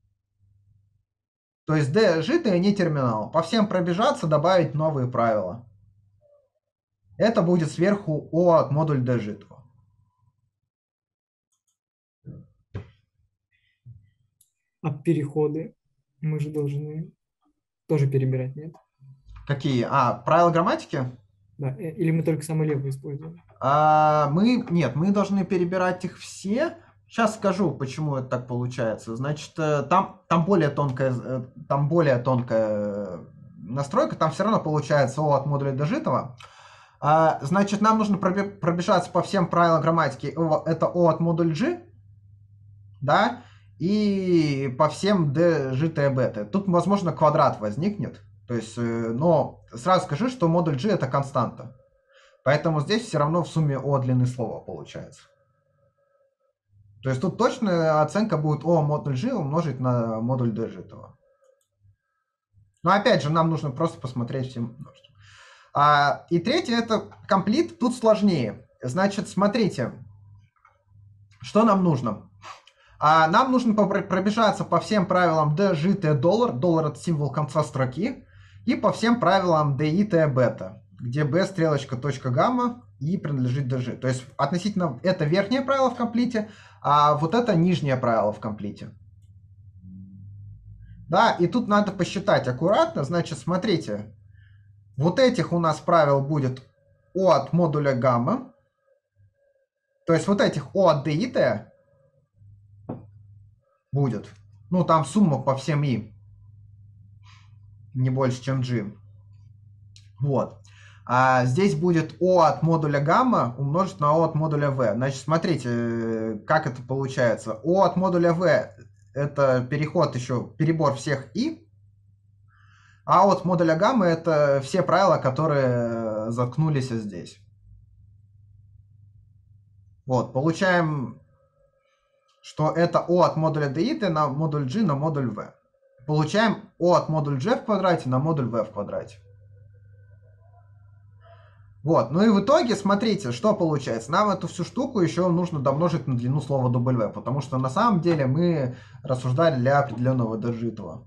[SPEAKER 1] То есть джитое не терминал. По всем пробежаться, добавить новые правила. Это будет сверху o от модуль джитого.
[SPEAKER 2] А переходы мы же должны тоже перебирать, нет?
[SPEAKER 1] Какие? А, правила грамматики?
[SPEAKER 2] Да, или мы только самое левое используем?
[SPEAKER 1] А, мы, нет, мы должны перебирать их все. Сейчас скажу, почему это так получается. Значит, там, там, более, тонкая, там более тонкая настройка, там все равно получается o от модуля дожитого. А, значит, нам нужно пробежаться по всем правилам грамматики. Это o от модуль g, да, и по всем d, житое, бета. Тут, возможно, квадрат возникнет. То есть, но сразу скажу, что модуль g это константа. Поэтому здесь все равно в сумме o длины слова получается. То есть тут точная оценка будет o модуль g умножить на модуль d житого. Но опять же, нам нужно просто посмотреть все множества. А, и третье это complete. Тут сложнее. Значит, смотрите, что нам нужно. А нам нужно пробежаться по всем правилам d, житое, доллар. Доллар это символ конца строки. И по всем правилам d, и t, бета, где b стрелочка точка гамма и принадлежит dg. То есть относительно это верхнее правило в комплите, а вот это нижнее правило в комплите. Да, и тут надо посчитать аккуратно. Значит, смотрите, вот этих у нас правил будет o от модуля гамма. То есть вот этих O от D и T будет. Ну, там сумма по всем I. Не больше, чем G. Вот. А здесь будет O от модуля гамма умножить на O от модуля V. Значит, смотрите, как это получается. O от модуля V – это переход еще, перебор всех I. А от модуля гамма – это все правила, которые заткнулись здесь. Вот, получаем, что это O от модуля D и T на модуль G на модуль V. Получаем O от модуль G в квадрате на модуль V в квадрате. Вот, ну и в итоге, смотрите, что получается. Нам эту всю штуку еще нужно домножить на длину слова W, потому что на самом деле мы рассуждали для определенного держитого.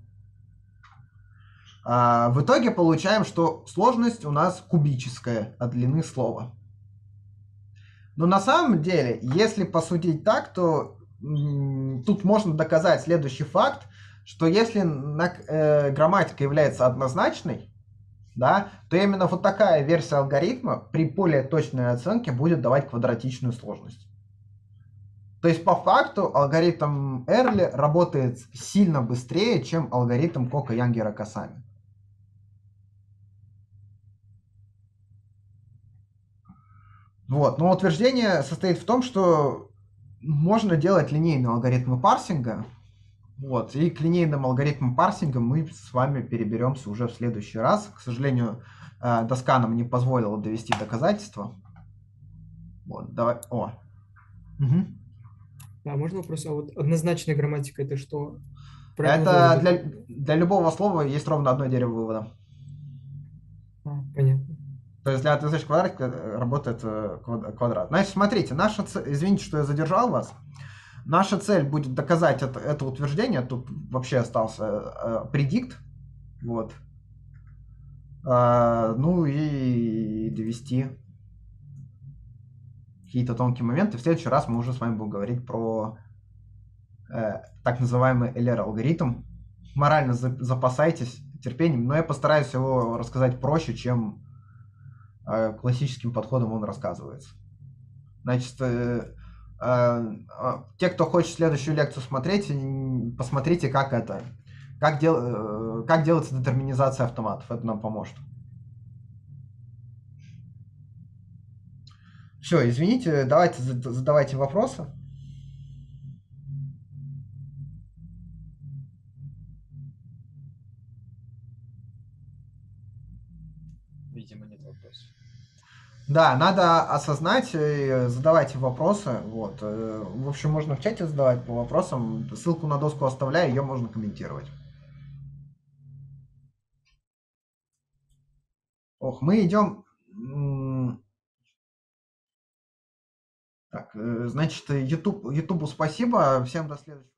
[SPEAKER 1] А в итоге получаем, что сложность у нас кубическая от длины слова. Но на самом деле, если посудить так, то м, тут можно доказать следующий факт, что если на, э, грамматика является однозначной, да, то именно вот такая версия алгоритма при более точной оценке будет давать квадратичную сложность. То есть по факту алгоритм Эрли работает сильно быстрее, чем алгоритм Кока-Янгера-Касами. Вот. Но утверждение состоит в том, что можно делать линейные алгоритмы парсинга. Вот. И к линейным алгоритмам парсинга мы с вами переберемся уже в следующий раз. К сожалению, доска нам не позволила довести доказательства. Вот, давай. О. Угу.
[SPEAKER 2] А можно вопрос? А вот однозначная грамматика это что?
[SPEAKER 1] Это для, для любого слова есть ровно одно дерево вывода.
[SPEAKER 2] А, понятно.
[SPEAKER 1] То есть для однозначного квадрата работает квадрат. Значит, смотрите, наша цель, извините, что я задержал вас. Наша цель будет доказать это, это утверждение. Тут вообще остался э, предикт. Вот. Э, ну и довести какие-то тонкие моменты. В следующий раз мы уже с вами будем говорить про э, так называемый эл эр-алгоритм. Морально за, запасайтесь терпением, но я постараюсь его рассказать проще, чем э, классическим подходом он рассказывается. Значит, э, те, кто хочет следующую лекцию смотреть, посмотрите, как это, как, дел, как делается детерминизация автоматов. Это нам поможет. Все, извините, давайте задавайте вопросы.
[SPEAKER 4] Видимо, нет вопросов.
[SPEAKER 1] Да, надо осознать, задавайте вопросы. Вот. В общем, можно в чате задавать по вопросам. Ссылку на доску оставляю, ее можно комментировать. Ох, мы идем... Так, значит, YouTube, YouTube спасибо. Всем до следующего.